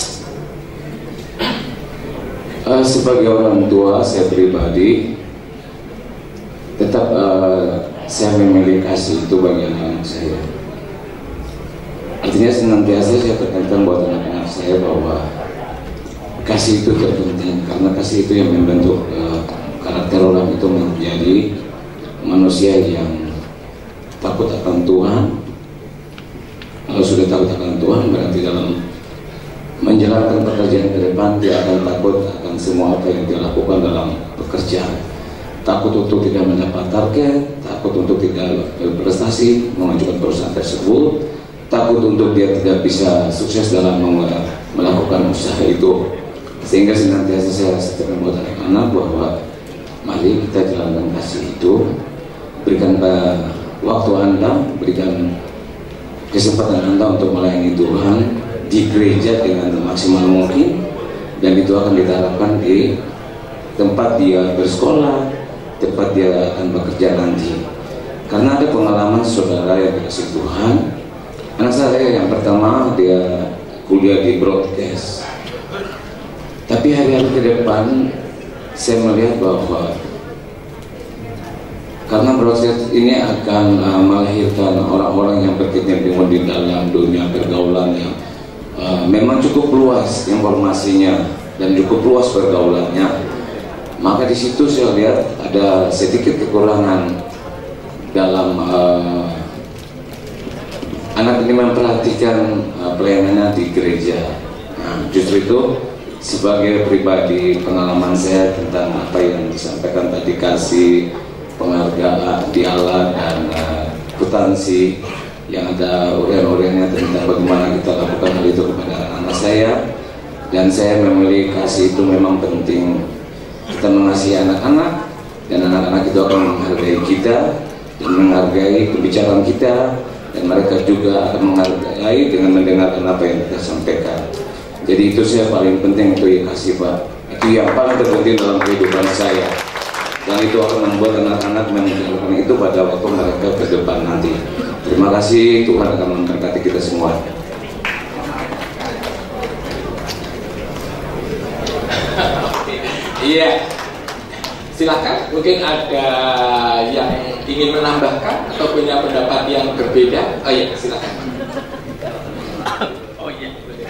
Sebagai orang tua, saya pribadi tetap saya memilih kasih itu bagi anak-anak saya. Artinya senantiasa saya tekankan buat anak-anak saya bahwa kasih itu terpenting, karena kasih itu yang membentuk karakter orang itu menjadi manusia yang takut akan Tuhan, Kalau sudah takut akan Tuhan, berarti dalam menjalankan pekerjaan ke depan dia akan takut akan semua apa yang dia lakukan dalam pekerjaan. Takut untuk tidak mendapat target, takut untuk tidak berprestasi mengajukan perusahaan tersebut, takut untuk dia tidak bisa sukses dalam melakukan usaha itu. Sehingga senantiasa saya setiap membuat anak-anak bahwa mari kita jalankan kasih itu, berikan waktu Anda, berikan kesempatan Anda untuk melayani Tuhan di gereja dengan maksimal mungkin, dan itu akan diterapkan di tempat dia bersekolah, tempat dia akan bekerja nanti. Karena ada pengalaman saudara yang dikasih Tuhan, anak saya yang pertama dia kuliah di broadcast, tapi hari-hari ke depan saya melihat bahwa karena broadcast ini akan melahirkan orang-orang yang berkecimpung di dalam dunia pergaulan yang memang cukup luas informasinya dan cukup luas pergaulannya. Maka di situ saya lihat ada sedikit kekurangan dalam anak ini memperhatikan pelayanannya di gereja. Nah, justru itu sebagai pribadi pengalaman saya tentang apa yang disampaikan tadi, kasih, penghargaan, dialog, dan akuntansi yang ada uraian-uraiannya tentang bagaimana kita lakukan hal itu kepada anak saya. Dan saya memilih kasih itu memang penting. Kita mengasihi anak-anak, dan anak-anak itu akan menghargai kita dan menghargai pembicaraan kita, dan mereka juga akan menghargai dengan mendengarkan apa yang kita sampaikan. Jadi itu saya paling penting itu ya kasih Pak. Itu yang paling terpenting dalam kehidupan saya. Dan itu akan membuat anak-anak menjalankan itu pada waktu mereka ke depan nanti. Terima kasih, Tuhan akan memberkati kita semua. Iya, silakan. Mungkin ada yang ingin menambahkan atau punya pendapat yang berbeda. Oh iya, silakan. Oh iya.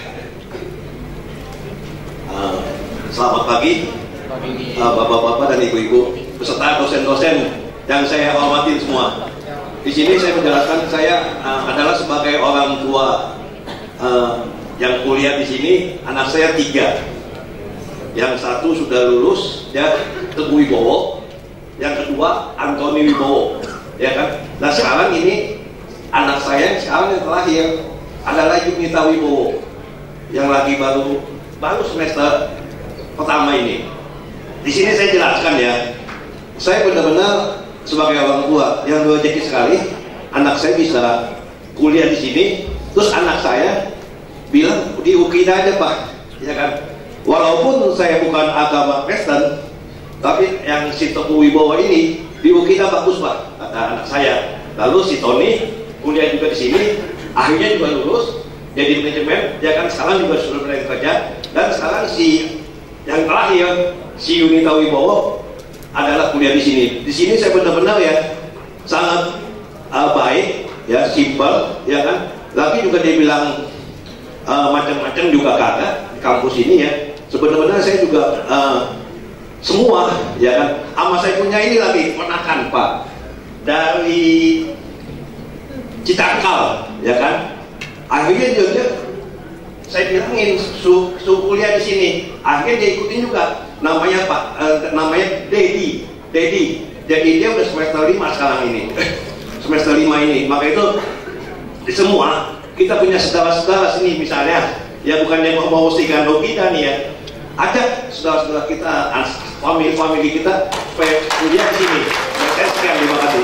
Selamat pagi, bapak-bapak dan ibu-ibu, beserta dosen-dosen yang saya hormati semua. Di sini saya menjelaskan saya adalah sebagai orang tua yang kuliah di sini. Anak saya 3. Yang satu sudah lulus, ya, Teguh Wibowo. Yang kedua Antoni Wibowo, ya kan. Nah sekarang ini anak saya sekarang yang terakhir adalah Yunita Wibowo, yang lagi baru semester pertama ini. Di sini saya jelaskan ya, saya benar-benar sebagai orang tua yang berrezeki sekali, anak saya bisa kuliah di sini. Terus anak saya bilang di UKIDA aja Pak, ya kan. Walaupun saya bukan agama Kristen, tapi yang si Teguh Wibowo ini di UKIDA bagus Pak, kata anak saya. Lalu si Tony kuliah juga di sini, akhirnya juga lulus jadi manajemen, ya kan. Sekarang juga sudah mulai kerja. Dan sekarang si yang terakhir si Yunita Wibowo adalah kuliah di sini. Di sini saya benar-benar ya sangat baik, ya, simpel, ya kan. Tapi juga dia bilang macam-macam juga kagak di kampus ini ya. Sebenarnya saya juga semua, ya kan. Sama saya punya ini lagi ponakan Pak dari Citangkal, ya kan. Akhirnya dia saya bilangin suruh kuliah di sini. Akhirnya dia ikutin juga. Namanya Pak, namanya Dedi. Jadi dia udah semester 5 sekarang ini. Semester 5 ini. Maka itu semua kita punya saudara-saudara sini misalnya. Ya bukan yang mau Sigando kita nih ya. Ada saudara-saudara kita, family kita supaya kuliah di sini. Saya sekian, terima kasih.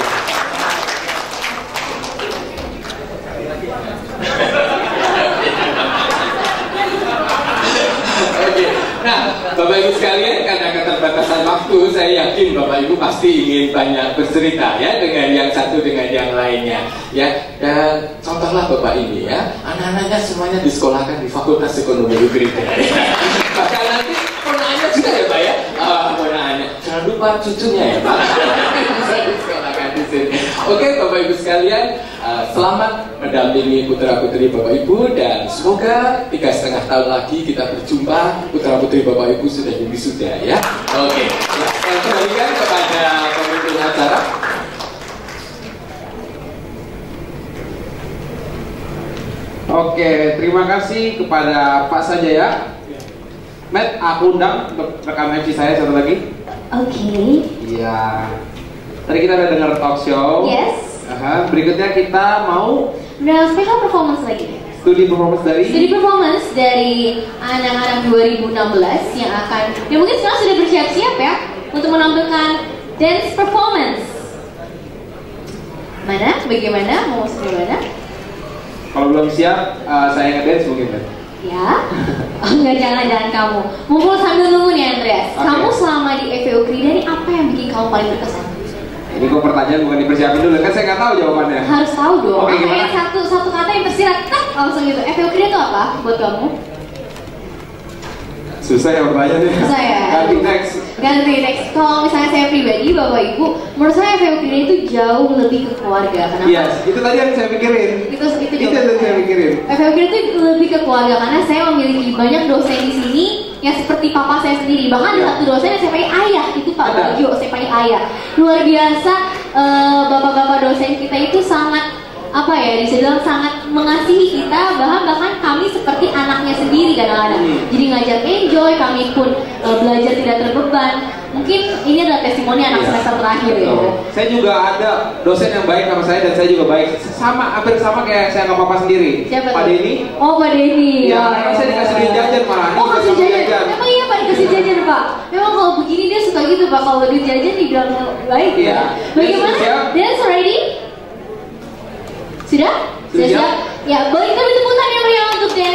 Nah, Bapak Ibu sekalian, karena keterbatasan waktu, saya yakin Bapak Ibu pasti ingin banyak bercerita ya dengan yang satu dengan yang lainnya, ya. Dan contohlah Bapak ini ya, anak-anaknya semuanya disekolahkan di Fakultas Ekonomi UGM. Bahkan nanti ponaknya juga ya Pak ya, ponaknya. Jangan lupa cucunya ya Pak. Bisa disekolahkan di sini. Oke Bapak Ibu sekalian, selamat mendampingi putra-putri Bapak Ibu, dan semoga 3,5 tahun lagi kita berjumpa. Putra-putri Bapak Ibu sudah wisuda ya. Oke, saya kembalikan kepada pemimpin acara. Oke, terima kasih kepada Pak Sanjaya. Matt, aku undang untuk rekam MC saya satu lagi. Oke. Iya. Tadi kita udah dengar talk show. Yes. Berikutnya kita mau special performance lagi. Studi performance dari anak-anak 2016 yang akan, ya mungkin sekarang sudah bersiap-siap ya untuk menampilkan dance performance. Bagaimana? Mau bagaimana? Kalau belum siap, saya ngedance mungkin kan? Ya? Enggak, jangan kamu. Mumpul sambil nunggu nih Andreas. Okay. Kamu selama di FEU Krida ini apa yang bikin kamu paling berkesan? Ini kok pertanyaan bukan dipersiapin dulu, kan saya nggak tahu jawabannya. Harus tahu dong. Oke, apa yang satu kata yang tersirat, langsung gitu. FEU Krida itu apa buat kamu? Susah ya pertanyaannya. Susah ya. Ganti next. Kalau misalnya saya pribadi, Bapak Ibu, menurut saya FEU Krida itu jauh lebih ke keluarga. Kenapa? Iya, itu tadi yang saya pikirin. Itu yang saya pikirin. FEU Krida itu lebih ke keluarga karena saya memiliki banyak dosen di sini yang seperti papa saya sendiri. Bahkan ada satu dosen yang saya panggil ayah, itu Pak Bagio, saya panggil ayah. Luar biasa, bapak-bapak dosen kita itu sangat sangat mengasihi kita, bahkan kami seperti anaknya sendiri kadang-kadang. Jadi ngajak enjoy, kami pun belajar tidak terbeban. Mungkin ini adalah testimoni anak semester terakhir ya. Saya juga ada dosen yang baik sama saya dan saya juga baik. Hampir sama kayak saya sama papa sendiri. Siapa? Pak Denny. Oh, Pak Denny. Ya, karena saya dikasih duit jajan malah. Oh, kasih jajan. Memang iya Pak dikasih jajan Pak. Memang kalau begini dia suka gitu Pak, kalau duit jajan dibilang baik ya. Bagaimana? Dance ready? Sudah? Siap? Ya, boleh kita tepuk tangan yang meriah untuk dance.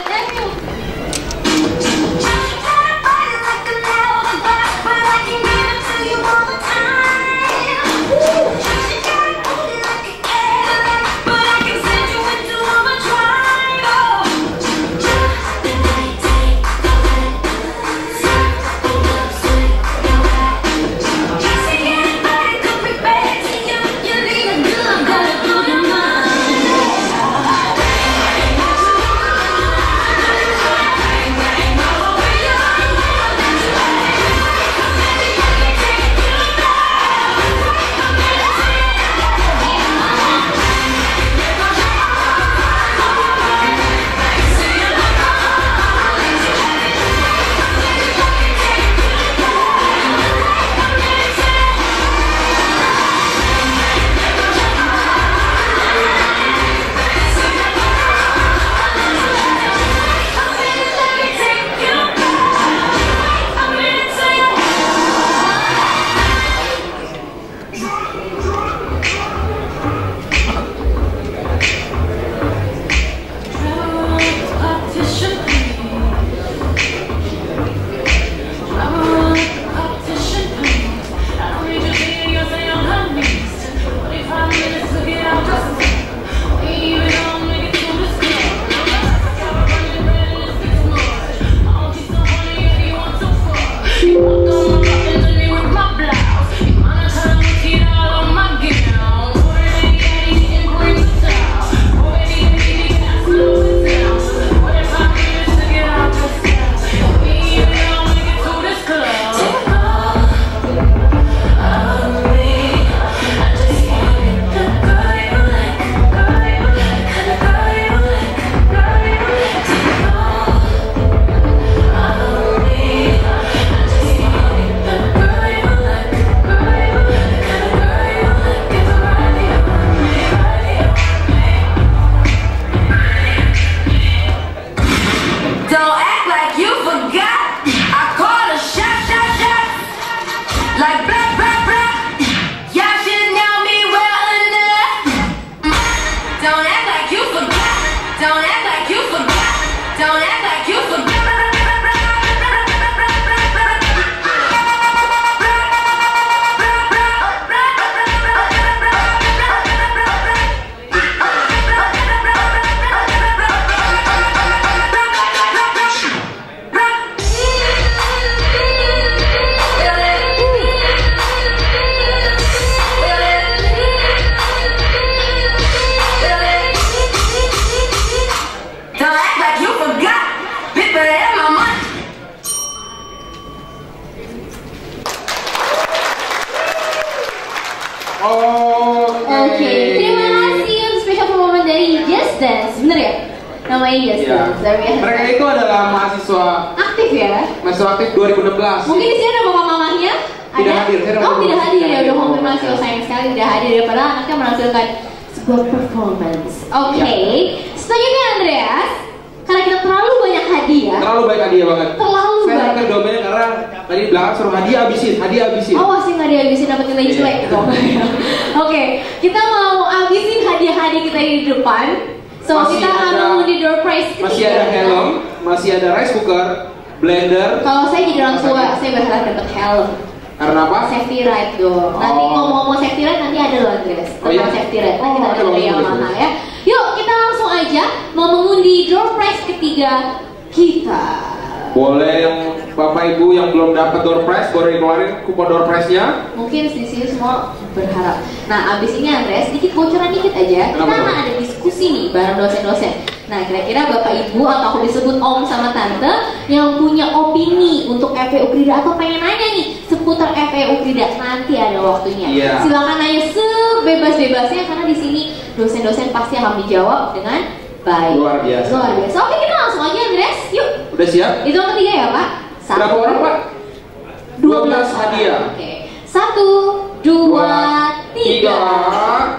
Oke, terima kasih untuk special performance dari Just Dance, bener ya? Namanya Justin. Yeah. Mereka itu adalah mahasiswa aktif ya? Mahasiswa aktif 2016. Mungkin di sini ada bapak-mamanya? Tidak hadir. Oh, tidak hadir ya, udah konfirmasi. Oh, sayang sekali tidak hadir daripada anaknya menampilkan sebuah performance. Oke. Selanjutnya Andreas, karena kita terlalu banyak hadiah. Terlalu banyak hadiah banget. Terlalu saya banyak. akan domainnya karena tadi belakang suruh hadiah habisin. Oh, sih nggak dihabisin dapat nilai jelek gitu. Oke, kita mau habisin hadiah-hadiah kita di depan. So Masih kita akan mengundi door prize ketiga. Masih ada helm, masih ada rice cooker, blender. Kalau saya jadi orang tua, saya berharap dapat helm. Karena apa? Safety ride dong. Nanti ngomong-ngomong safety ride nanti ada loh Andres. Tentang safety ride. Nanti kita ada dari Yamaha ya. Yuk kita langsung aja mau mengundi door prize ketiga kita. Boleh yang Bapak Ibu yang belum dapat door prize, boleh dikeluarin kupon door prize-nya. Mungkin di sini semua berharap. Nah, abis ini Andres, sedikit bocoran dikit aja. Kita akan ada diskusi nih bareng dosen-dosen. Nah, kira-kira Bapak Ibu atau aku disebut Om sama Tante yang punya opini untuk FPU Krida atau pengen nanya nih seputar FPU Krida, nanti ada waktunya. Yeah. Silakan nanya sebebas-bebasnya karena di sini dosen-dosen pasti akan dijawab dengan baik. Luar biasa. Luar biasa. Oke, kita langsung aja Andres. Yuk. Udah siap? Itu yang ketiga ya, Pak? Berapa orang, Pak? 12 hadiah. Oke. 1, 2, 3.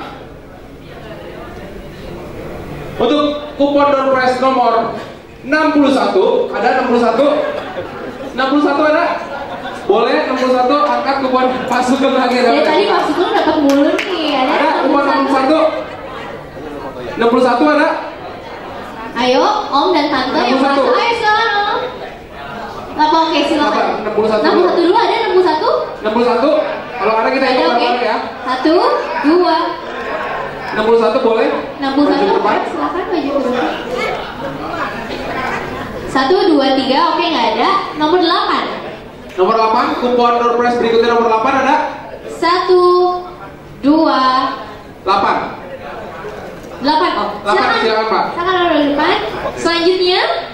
Untuk kupon door prize nomor 61, ada 61? 61 ada? Boleh 61 angkat kupon Pak Sugeng lagi. Ya tadi Pak Sugeng dapat mulu nih. Ada kupon 61? 61 ada? Ayo, Om dan Tante yang merasa. Ayo silakan Om. Apa oke silakan. 61 dulu ada 61? 61? Kalau ada kita hitung bareng ya. 1, 2. 61 boleh? 61 silakan maju ke depan. 1, 2, 3 oke nggak ada. Nomor 8. Nomor 8 kupon door prize berikutnya nomor 8 ada? 1, 2, 8. 8 Om. Silakan Pak. Silakan nomor depan. Selanjutnya